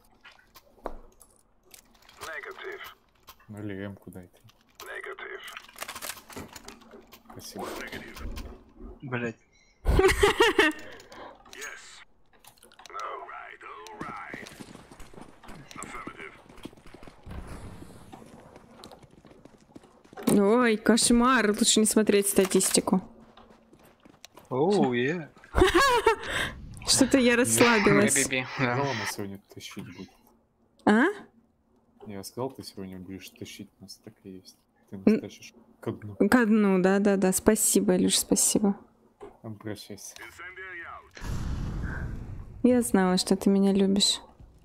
Ну или М куда идти. Спасибо. Блять. Ой, кошмар, лучше не смотреть статистику. Оу, е. Что-то я расслабилась. Биби, да. Сказал, она сегодня тащить будет. А? Я сказал, ты сегодня будешь тащить нас, так и есть. Ты нас тащишь ко дну. Ко дну, да-да-да. Спасибо, Илюш, спасибо. Обращайся. Я знала, что ты меня любишь.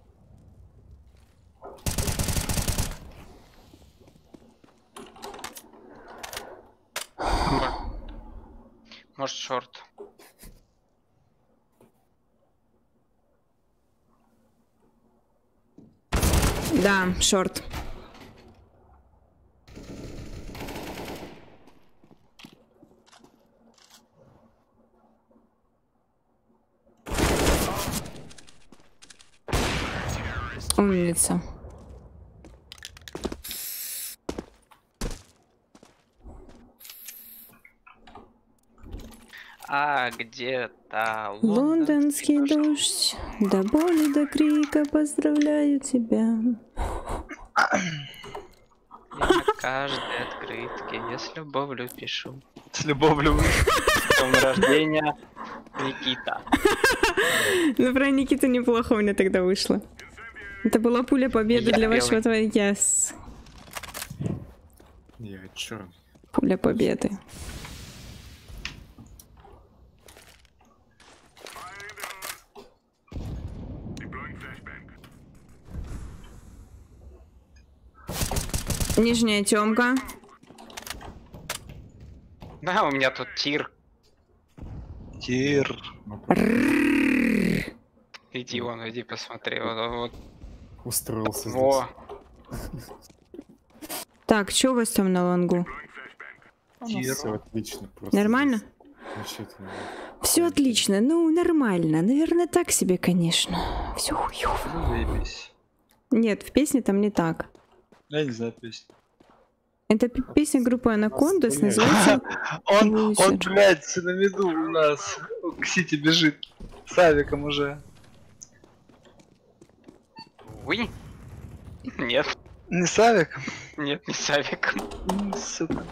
Может, шорт. Да, шорт. Умница. А где-то Лондонский дождь, до боли, до крика поздравляю тебя. Я на каждой открытке я с любовью пишу. С любовью. С днем рождения, Никита. Ну, про Никиту неплохо у меня тогда вышло. Это была пуля победы Я для белый. вашего твоего. Yes. Я черный. Пуля победы. Нижняя темка. Да, у меня тут тир. Тир. Иди вон, иди посмотри. Вот, вот. Устроился здесь. Во. Так, что у вас там на лонгу? Тир. Все отлично. Просто Нормально? здесь замечательно. Все отлично, ну нормально. Наверное, так себе, конечно. Все хуёво. Ну, заебись. Нет, в песне там не так. Я не знаю песню. Это п- песня группы Анакондас, называется... Он, Лузер. он, блядь, на виду у нас к Сити бежит. С авиком уже. Вы? Нет. Не с авиком? Нет, не с авиком. М, Сука.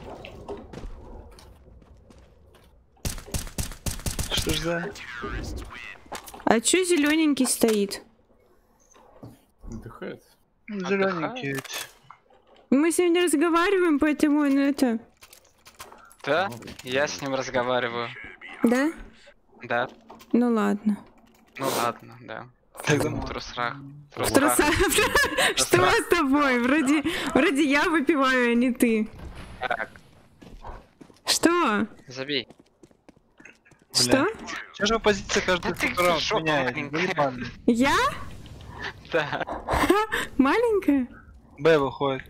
Что ж за... А чё зелененький стоит? Отдыхает. Зелененький. Мы с ним не разговариваем, поэтому он это... Да? Я с ним разговариваю. Да? Да. Ну ладно. Ну ладно, да. Тогда В трусрах. В В трусах. Что с тобой? Вроде, вроде я выпиваю, а не ты. Так, Что? забей. Что? Чё же позиция каждый Да ты второй шо, меняет? маленькая? Заебали. Я? Да. Маленькая? Б выходит.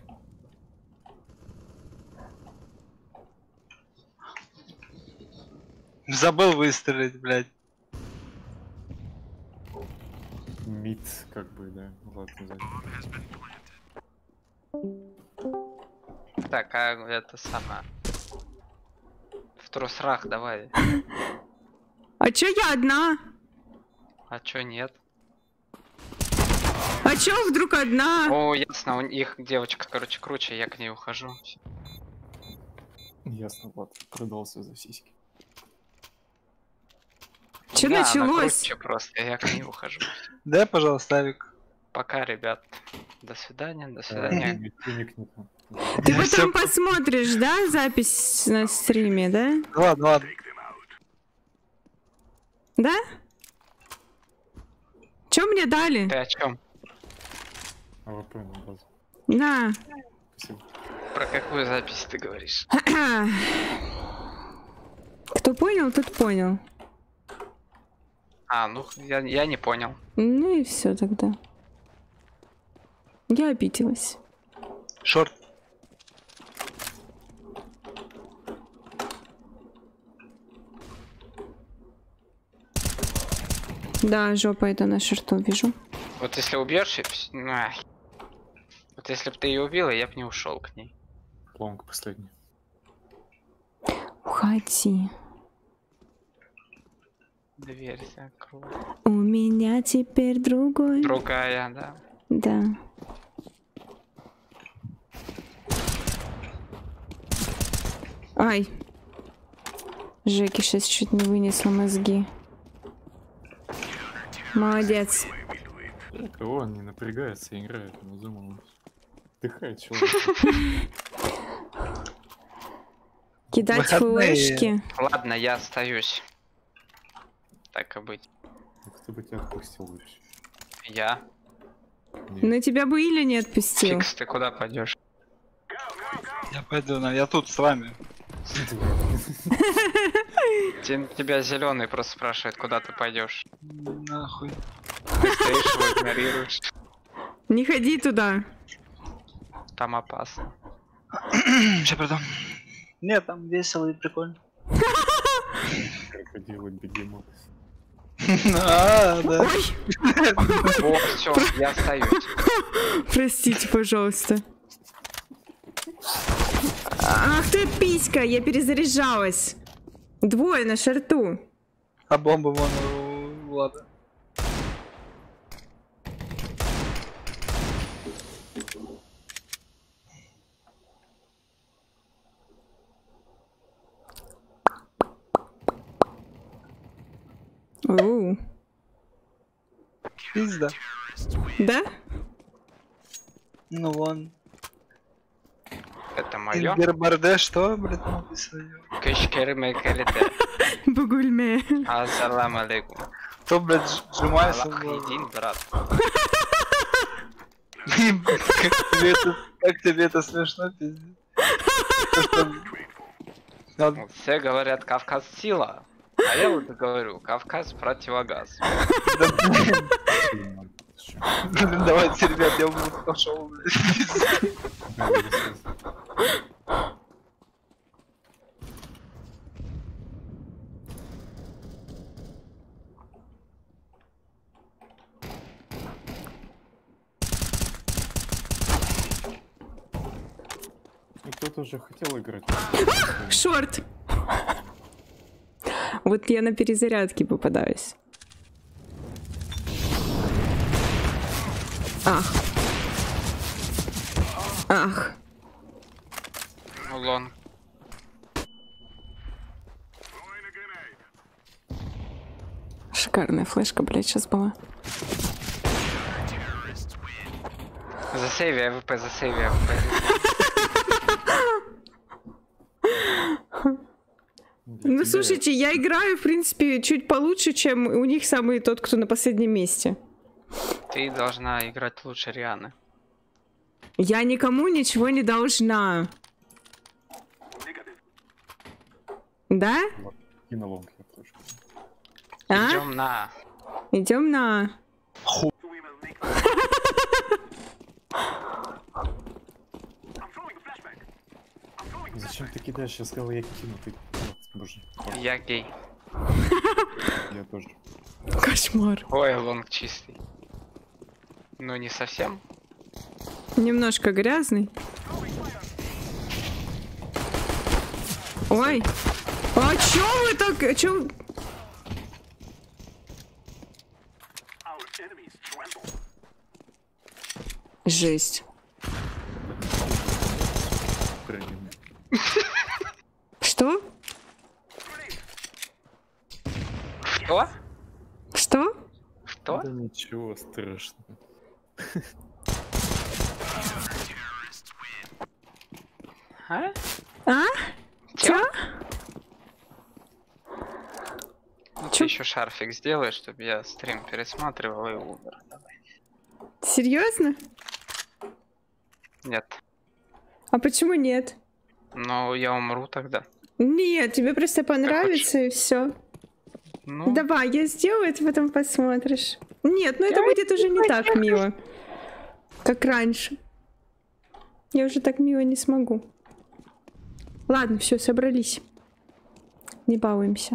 Забыл выстрелить, блядь. Мид, как бы, да. Ладно, сзади. Так, а это самое. В трусрах давай. А чё я одна? А чё нет? А чё вдруг одна? О, ясно, у их девочка, короче, круче, я к ней ухожу. Ясно, Влад. Продался за сиськи. Чё Да, она началось? круче просто, я к ней ухожу. Дай, пожалуйста, авик. Пока, ребят. До свидания, до А, свидания. Ник- Ник не там. Ты Я потом всё- посмотришь, да, запись на стриме, да? Ладно, ладно. Да? Чё мне дали? Ты о чем? А вы понял, база. На. Спасибо. Про какую запись ты говоришь? Кто понял, тот понял. А, ну я, я не понял. Ну и все тогда. Я обиделась. Шорт. Да, жопа это на шорту вижу. Вот если убьешь, и вс- ну, ах. Вот если бы ты ее убила, я бы не ушел к ней. Планка последняя. Уходи. Дверь закрой. У меня теперь другой. Другая, да. Да. Ай. Жеки сейчас чуть не вынесла мозги. Молодец. Кого он не напрягается и играет, он думал. Дыхает человек. Кидать Выходные. флешки. Ладно, я остаюсь. Так и быть. Кто бы тебя отпустил вообще? Я. Но тебя бы Иля не отпустил. Фикс, ты куда пойдешь? Я пойду, на, я тут с вами. Те- Тебя зеленый просто спрашивает, куда ты пойдешь. Нахуй. Ты стоишь, его игнорируешь. Не ходи туда. Там опасно. Сейчас пойду. Нет, там весело и прикольно. Крокодилы, бегемот. А, да. О, все, я остаюсь. Простите, пожалуйста. Ах ты писька, я перезаряжалась. Двое на шарту. А бомба вон у Влада. Оу. Пизда. Да? Ну вон. Это мое. Ингербарде, что, блядь, написано? Кышкерме калите. Бугульме. Ассалам алейкум. Кто, блядь, ж- сжимается? Аллах един, брат. Как тебе это, как тебе это смешно, пиздец? То, что- Надо- Все говорят, Кавказ сила. А я вот говорю, Кавказ противогаз. да, блин, блин, давайте, ребят, я буду пошел, блядь. Ну, кто-то же хотел играть. Шорт. Вот я на перезарядке попадаюсь. Ах. Ах. Лон. Шикарная флешка, блядь, сейчас была. Засейви АВП, засейви АВП. Ну, слушайте, я играю, в принципе, чуть получше, чем у них самый тот, кто на последнем месте. Ты должна играть лучше Рианы. Я никому ничего не должна. Да? И на лонг я тоже. А? Идем на. Идем на. Зачем ты кидаешь? Я сказал, я кину, ты... Вот, боже. Вот, Я гей. я тоже. Кошмар. Ой, лонг чистый. Ну не совсем. Немножко грязный. Ой. А чё вы так... а чё... Жесть. Прыгнем. Что? Что? Что? Что? Да ничего страшного. А? А? Чё? Ну, Чё? ты еще шарфик сделай, чтобы я стрим пересматривал и умер. Серьезно? Нет. А почему нет? Но я умру тогда. Нет, тебе просто понравится и все. Ну, Давай, я сделаю, ты потом посмотришь. Нет, ну это будет уже не так мило, как раньше. Я уже так мило не смогу. Ладно, все, собрались. Не балуемся.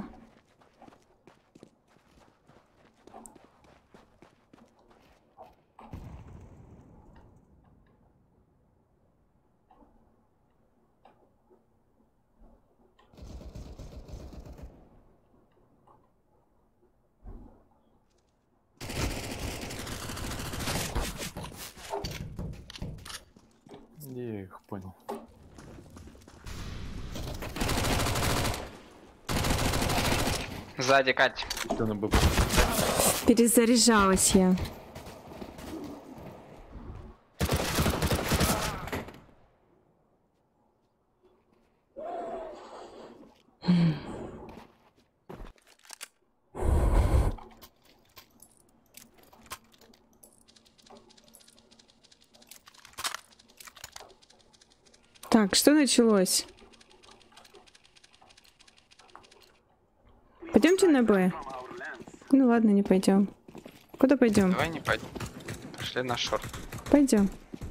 Я их понял. сзади, Кать. Что на ББ? Перезаряжалась я. Так, что началось? Пойдемте на Б. Ну ладно, не пойдем. Куда пойдем? Давай не пойдем. Пошли на шорт. Пойдем.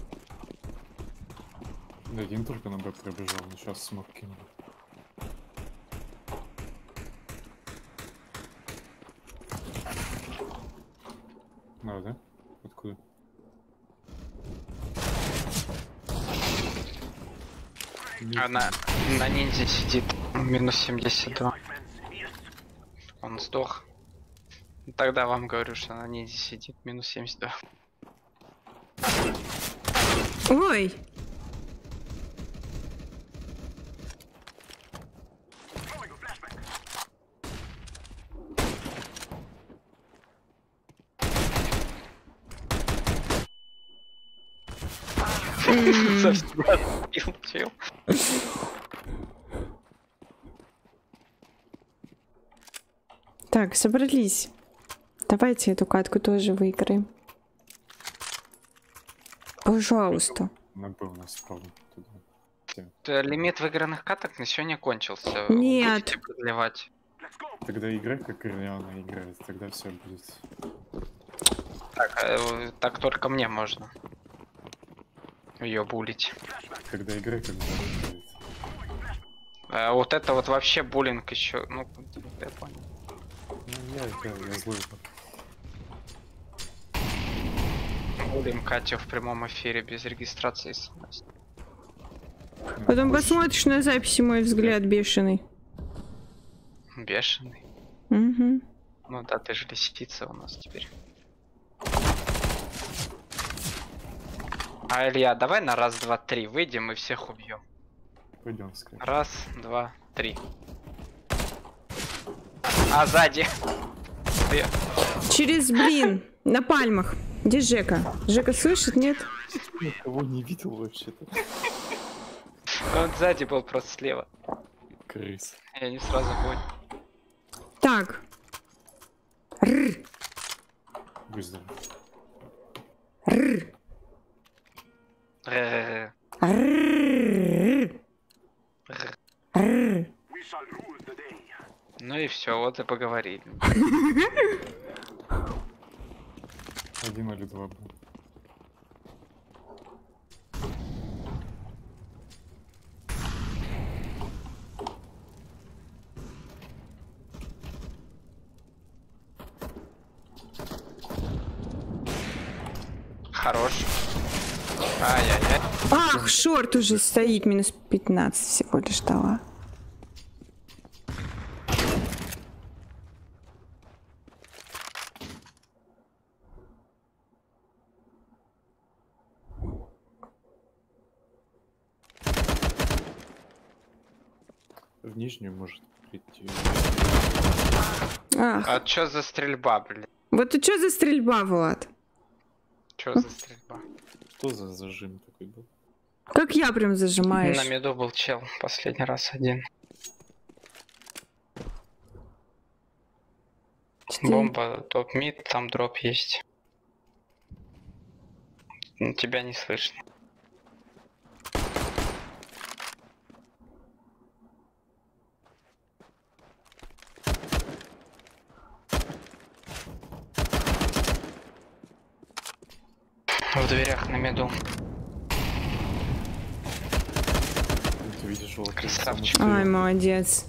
Да, один только на Б пробежал, но сейчас смог кинуть. А, да? Откуда? Она на ниндзя сидит. Минус семьдесят два. Он сдох. Тогда вам говорю, что на ниндзя сидит. Минус семьдесят два. Ой! Совсем разбил, чел. Так, собрались. Давайте эту катку тоже выиграем. Пожалуйста. На Б у нас правда туда. Всё. Т- Лимит выигранных каток на сегодня кончился. Нет. Будете продлевать? Тогда играй, как Ирлиана играет, тогда все будет. Так, э, так только мне можно. Ее булить. Тогда играй, как Ирлиана играет. А вот это вот вообще буллинг еще. Ну, я понял. Ну, я, я, я злой. Булим Катю в прямом эфире без регистрации смс. Потом посмотришь на записи, мой взгляд бешеный. Бешеный. Угу. Ну да, ты же лисица у нас теперь. А, Илья, давай на раз, два, три выйдем и всех убьем. Пойдем скорее. Раз, два, три. А, сзади. Ты- Через, блин, на пальмах. Где Жека? Жека слышит, нет? Никого не видел вообще-то. Он сзади был просто слева. Крыс. Я не сразу понял. Так. Рр, Будь здоров. рр, Э, рр, рр. Ну и все, вот и поговорили. Один или два был. Хорош. Ай-яй-яй. Ах, шорт уже стоит, минус пятнадцать всего лишь дала. В нижнюю может прийти. Ах, А чё за стрельба, блин? вот и что за стрельба, Влад? Чё за стрельба? Что за зажим такой был? Как я прям зажимаешь. На миду был чел последний раз один. Четыре. Бомба, топ-мид, там дроп есть. Ну, тебя не слышно. В дверях на миду. Ты видишь, вот Красавчик. Ай, молодец.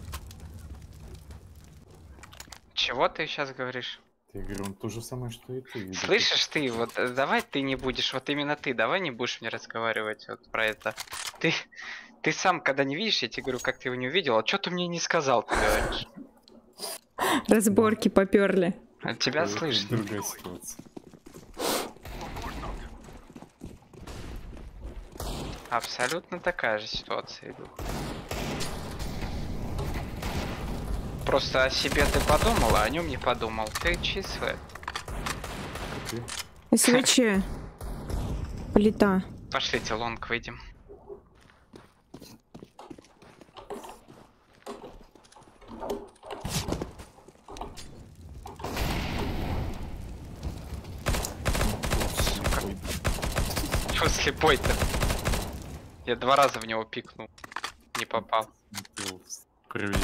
Чего ты сейчас говоришь? Я говорю, он то же самое, что и ты. видишь. Слышишь ты, вот э, давай ты не будешь, вот именно ты, давай не будешь мне разговаривать вот про это. Ты, ты сам, когда не видишь, я тебе говорю, как ты его не увидел, а что ты мне не сказал, ты говоришь? Разборки поперли. А тебя Это слышно. Другая ситуация. Абсолютно такая же ситуация идет. Просто о себе ты подумал, а о нем не подумал. Ты числа. Ты? СВЧ. Плита. Пошлите лонг выйдем. Ой, Чё слепой-то? Я два раза в него пикнул. Не попал. ну, Привет.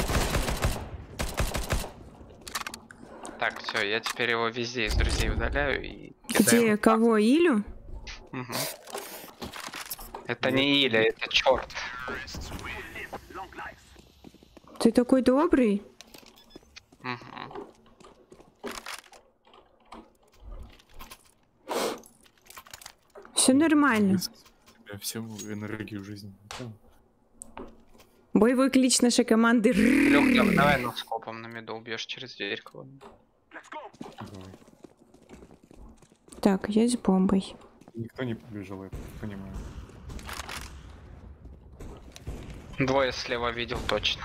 Так, все, я теперь его везде из друзей удаляю и Где? кидаю. Кого? Илю? Мгм. Это не Иля, это черт. Ты такой добрый. Мгм. Все нормально. Я всю энергию жизни. Да. Боевой клич нашей команды. Лёх, давай, давай ну скопом на миду убьешь через дверь кого-нибудь. Давай. Так, я с бомбой. Никто не побежал, я понимаю. Двое слева видел точно.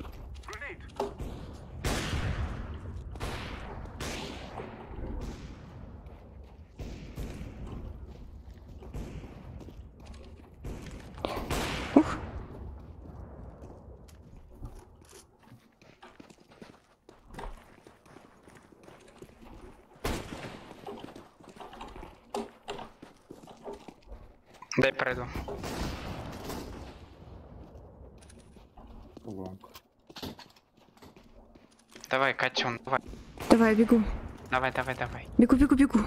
Ух. Дай пройду. Лонг. Давай, Катюн, давай. Давай, бегу. Давай, давай, давай. Бегу, бегу, бегу.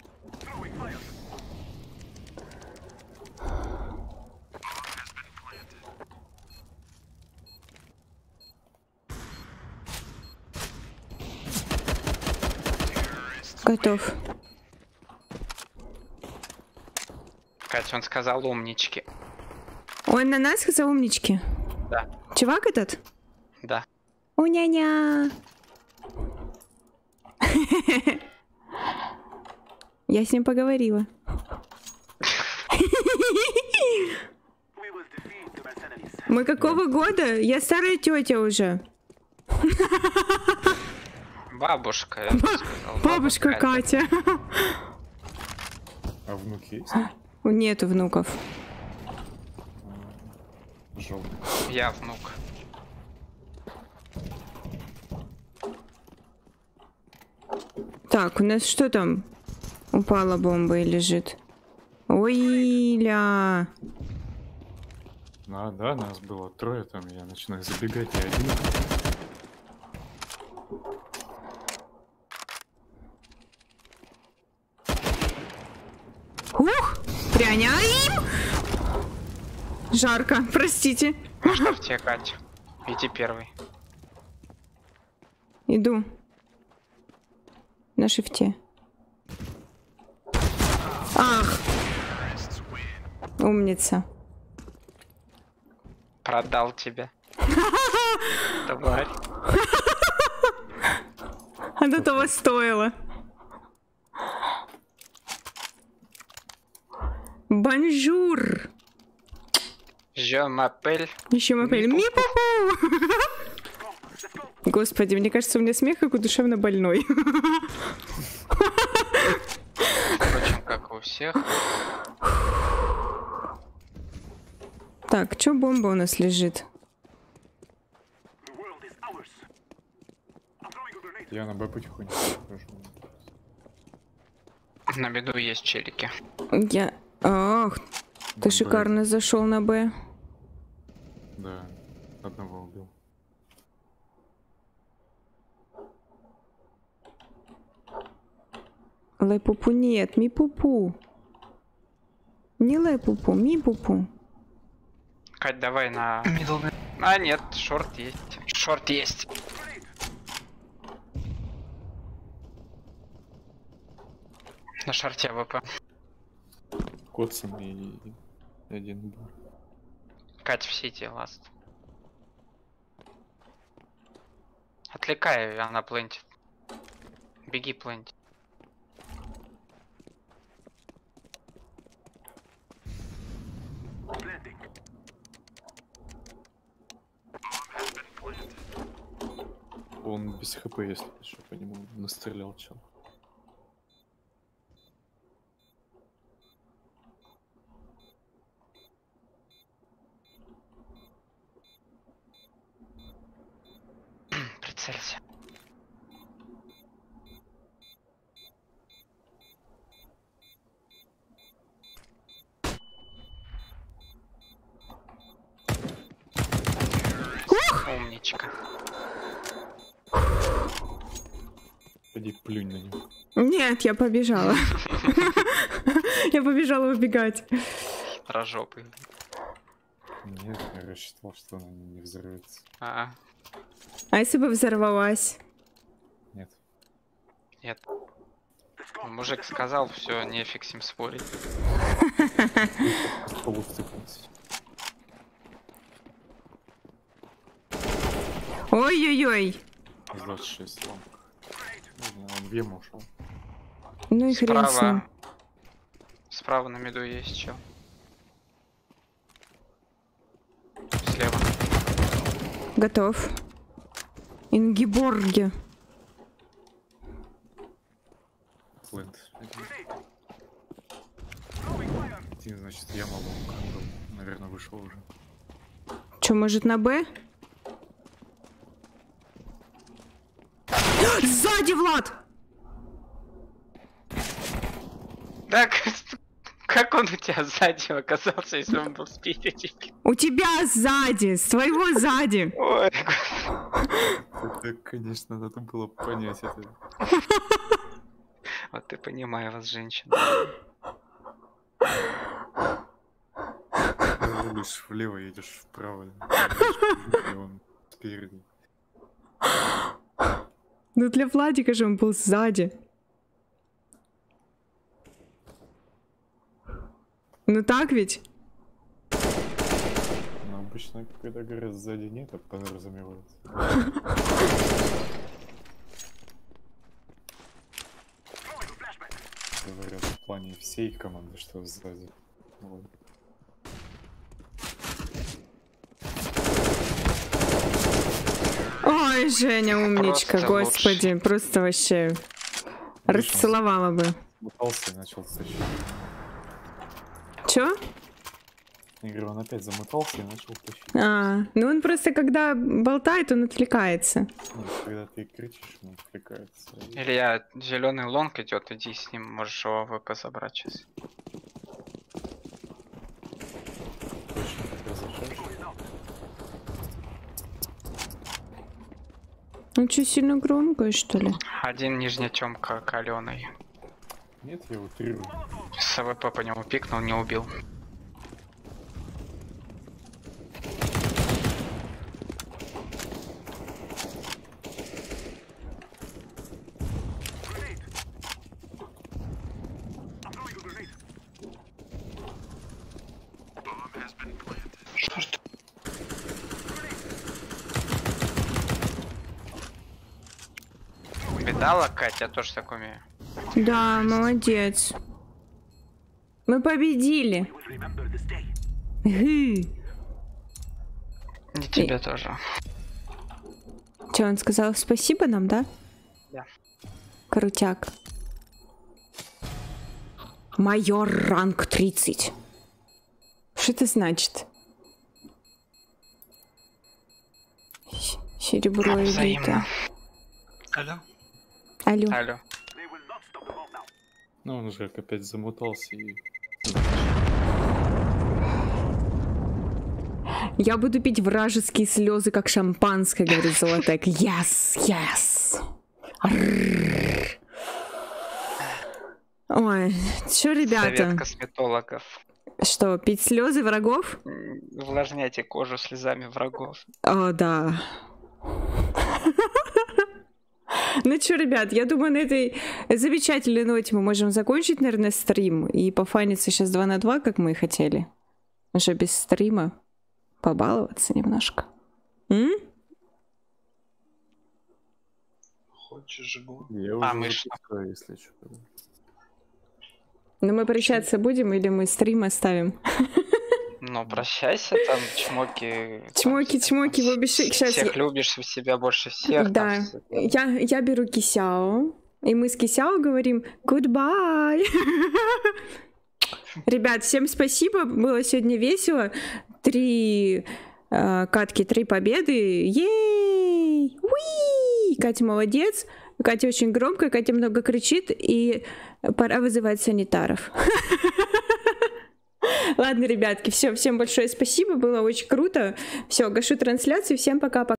Готов. Катя, он сказал умнички. Он на нас сказал умнички? Да. Чувак этот? Да. Уня-ня. Я с ним поговорила. Мы какого года? Я старая тетя уже. Бабушка, я бы сказал. Бабушка Катя. А внук есть? Нету внуков. Жалко. Я внук. Так, у нас что там? Упала бомба и лежит. Ой-ля. А, да, нас было трое там, я начинаю забегать, я один. Ух! Пряняем! Жарко, простите. Что в тебе, Катя? Иди первый. Иду. На шифте. Ах! Умница. Продал тебя. Тварь. Оно того стоило. Бонжур. Je m'appelle. Еще мапель. Ми-пу-пу. Господи, мне кажется, у меня смех как у душевно больной. Впрочем, как у всех. Так, чё бомба у нас лежит? Я на Б потихоньку хожу. На виду есть челики. Я... Ах, На ты Б. шикарно зашел на Б. Да, одного убил. Лай-пупу нет, ми-пупу. Не лай-пупу, ми-пупу. Кать, давай на... Мидл. А, нет, шорт есть. Шорт есть. На шорте АВП. Котсон и один бар. Кать в сети, ласт. Отвлекай, она плентит. Беги плентит. Он без хп, если что, по нему настрелял чел. Прицелься. Умничка. Пойди плюнь на него. Нет, я побежала. Я побежала убегать. Рожопый. Нет, я рассчитывал, что она не взорвется. А, А если бы взорвалась? Нет. нет. Мужик сказал, все, нефиг с ним спорить. Полустыкнулся. Ой-ой-ой. С двадцать шесть ламп. Не знаю, он в ему ушел. Ну и хрен с ним. Справа. Справа на миду есть чел. Слева. Готов. Ингиборги. Флинт. Один, значит, я могу. Наверное, вышел уже. Чё, может на Б? Сзади, Влад! Так, как он у тебя сзади оказался, если он был спереди? У тебя сзади, с твоего сзади. Ой, Это, конечно, надо было понять это. вот ты понимаю вас, женщина. Рулишь влево, едешь вправо. И он спереди. Ну для Владика же он был сзади. Ну так ведь? Но обычно, когда говорят сзади нет, это подразумевается. Говорят в плане всей команды, что сзади. Вот. Ой, Женя, умничка, Просто господи, лучший. просто вообще расцеловала бы. Мотался и начал тащить. Чё? Я говорю, он опять замотался и начал тащить. А, ну он просто когда болтает, он отвлекается. Ну, когда ты кричишь, он отвлекается. Илья, зеленый лонг идет, иди с ним, можешь его ВП забрать сейчас. Точно так разрешаешь? Ну что, сильно громкое, что ли? Один нижняя темка каленый. Нет, я утрирую. С АВП по нему пикнул, не убил. Видала, Катя, я тоже так умею. Да, молодец. Мы победили. Гы. И тебе тоже. Че, он сказал спасибо нам, да? Да. Крутяк. Майор ранг тридцать. Что это значит? Серебро элиты. Взаимно. Алло? Алло. Алло. Ну, он же как опять замутался и... Я буду пить вражеские слезы, как шампанское, говорит Золотек. Yes, yes. Аррррр. Ой, чё, ребята? Совет косметологов. Что, пить слезы врагов? М, Увлажняйте кожу слезами врагов. О, да. Ну чё, ребят, я думаю, на этой замечательной ноте мы можем закончить, наверное, стрим и пофаниться сейчас два на два, как мы и хотели. Уже без стрима. Побаловаться немножко. М? Хочешь жгу? Я А, уже мы ж- запускаю, если что. Ну мы прощаться будем или мы стрим оставим? Ну, прощайся, там, чмоки. там, Чмоки, всех- чмоки, в обе ши- Сейчас Всех я- любишь, себя больше всех. там Да, всё. я, я беру Кисяо, и мы с Кисяо говорим goodbye. Ребят, всем спасибо, было сегодня весело. Три э, катки, три победы. Ей! Уи! Катя молодец. Катя очень громко, Катя много кричит, и пора вызывать санитаров. Ладно, ребятки, все, всем большое спасибо, было очень круто. Все, гашу трансляцию, всем пока-пока.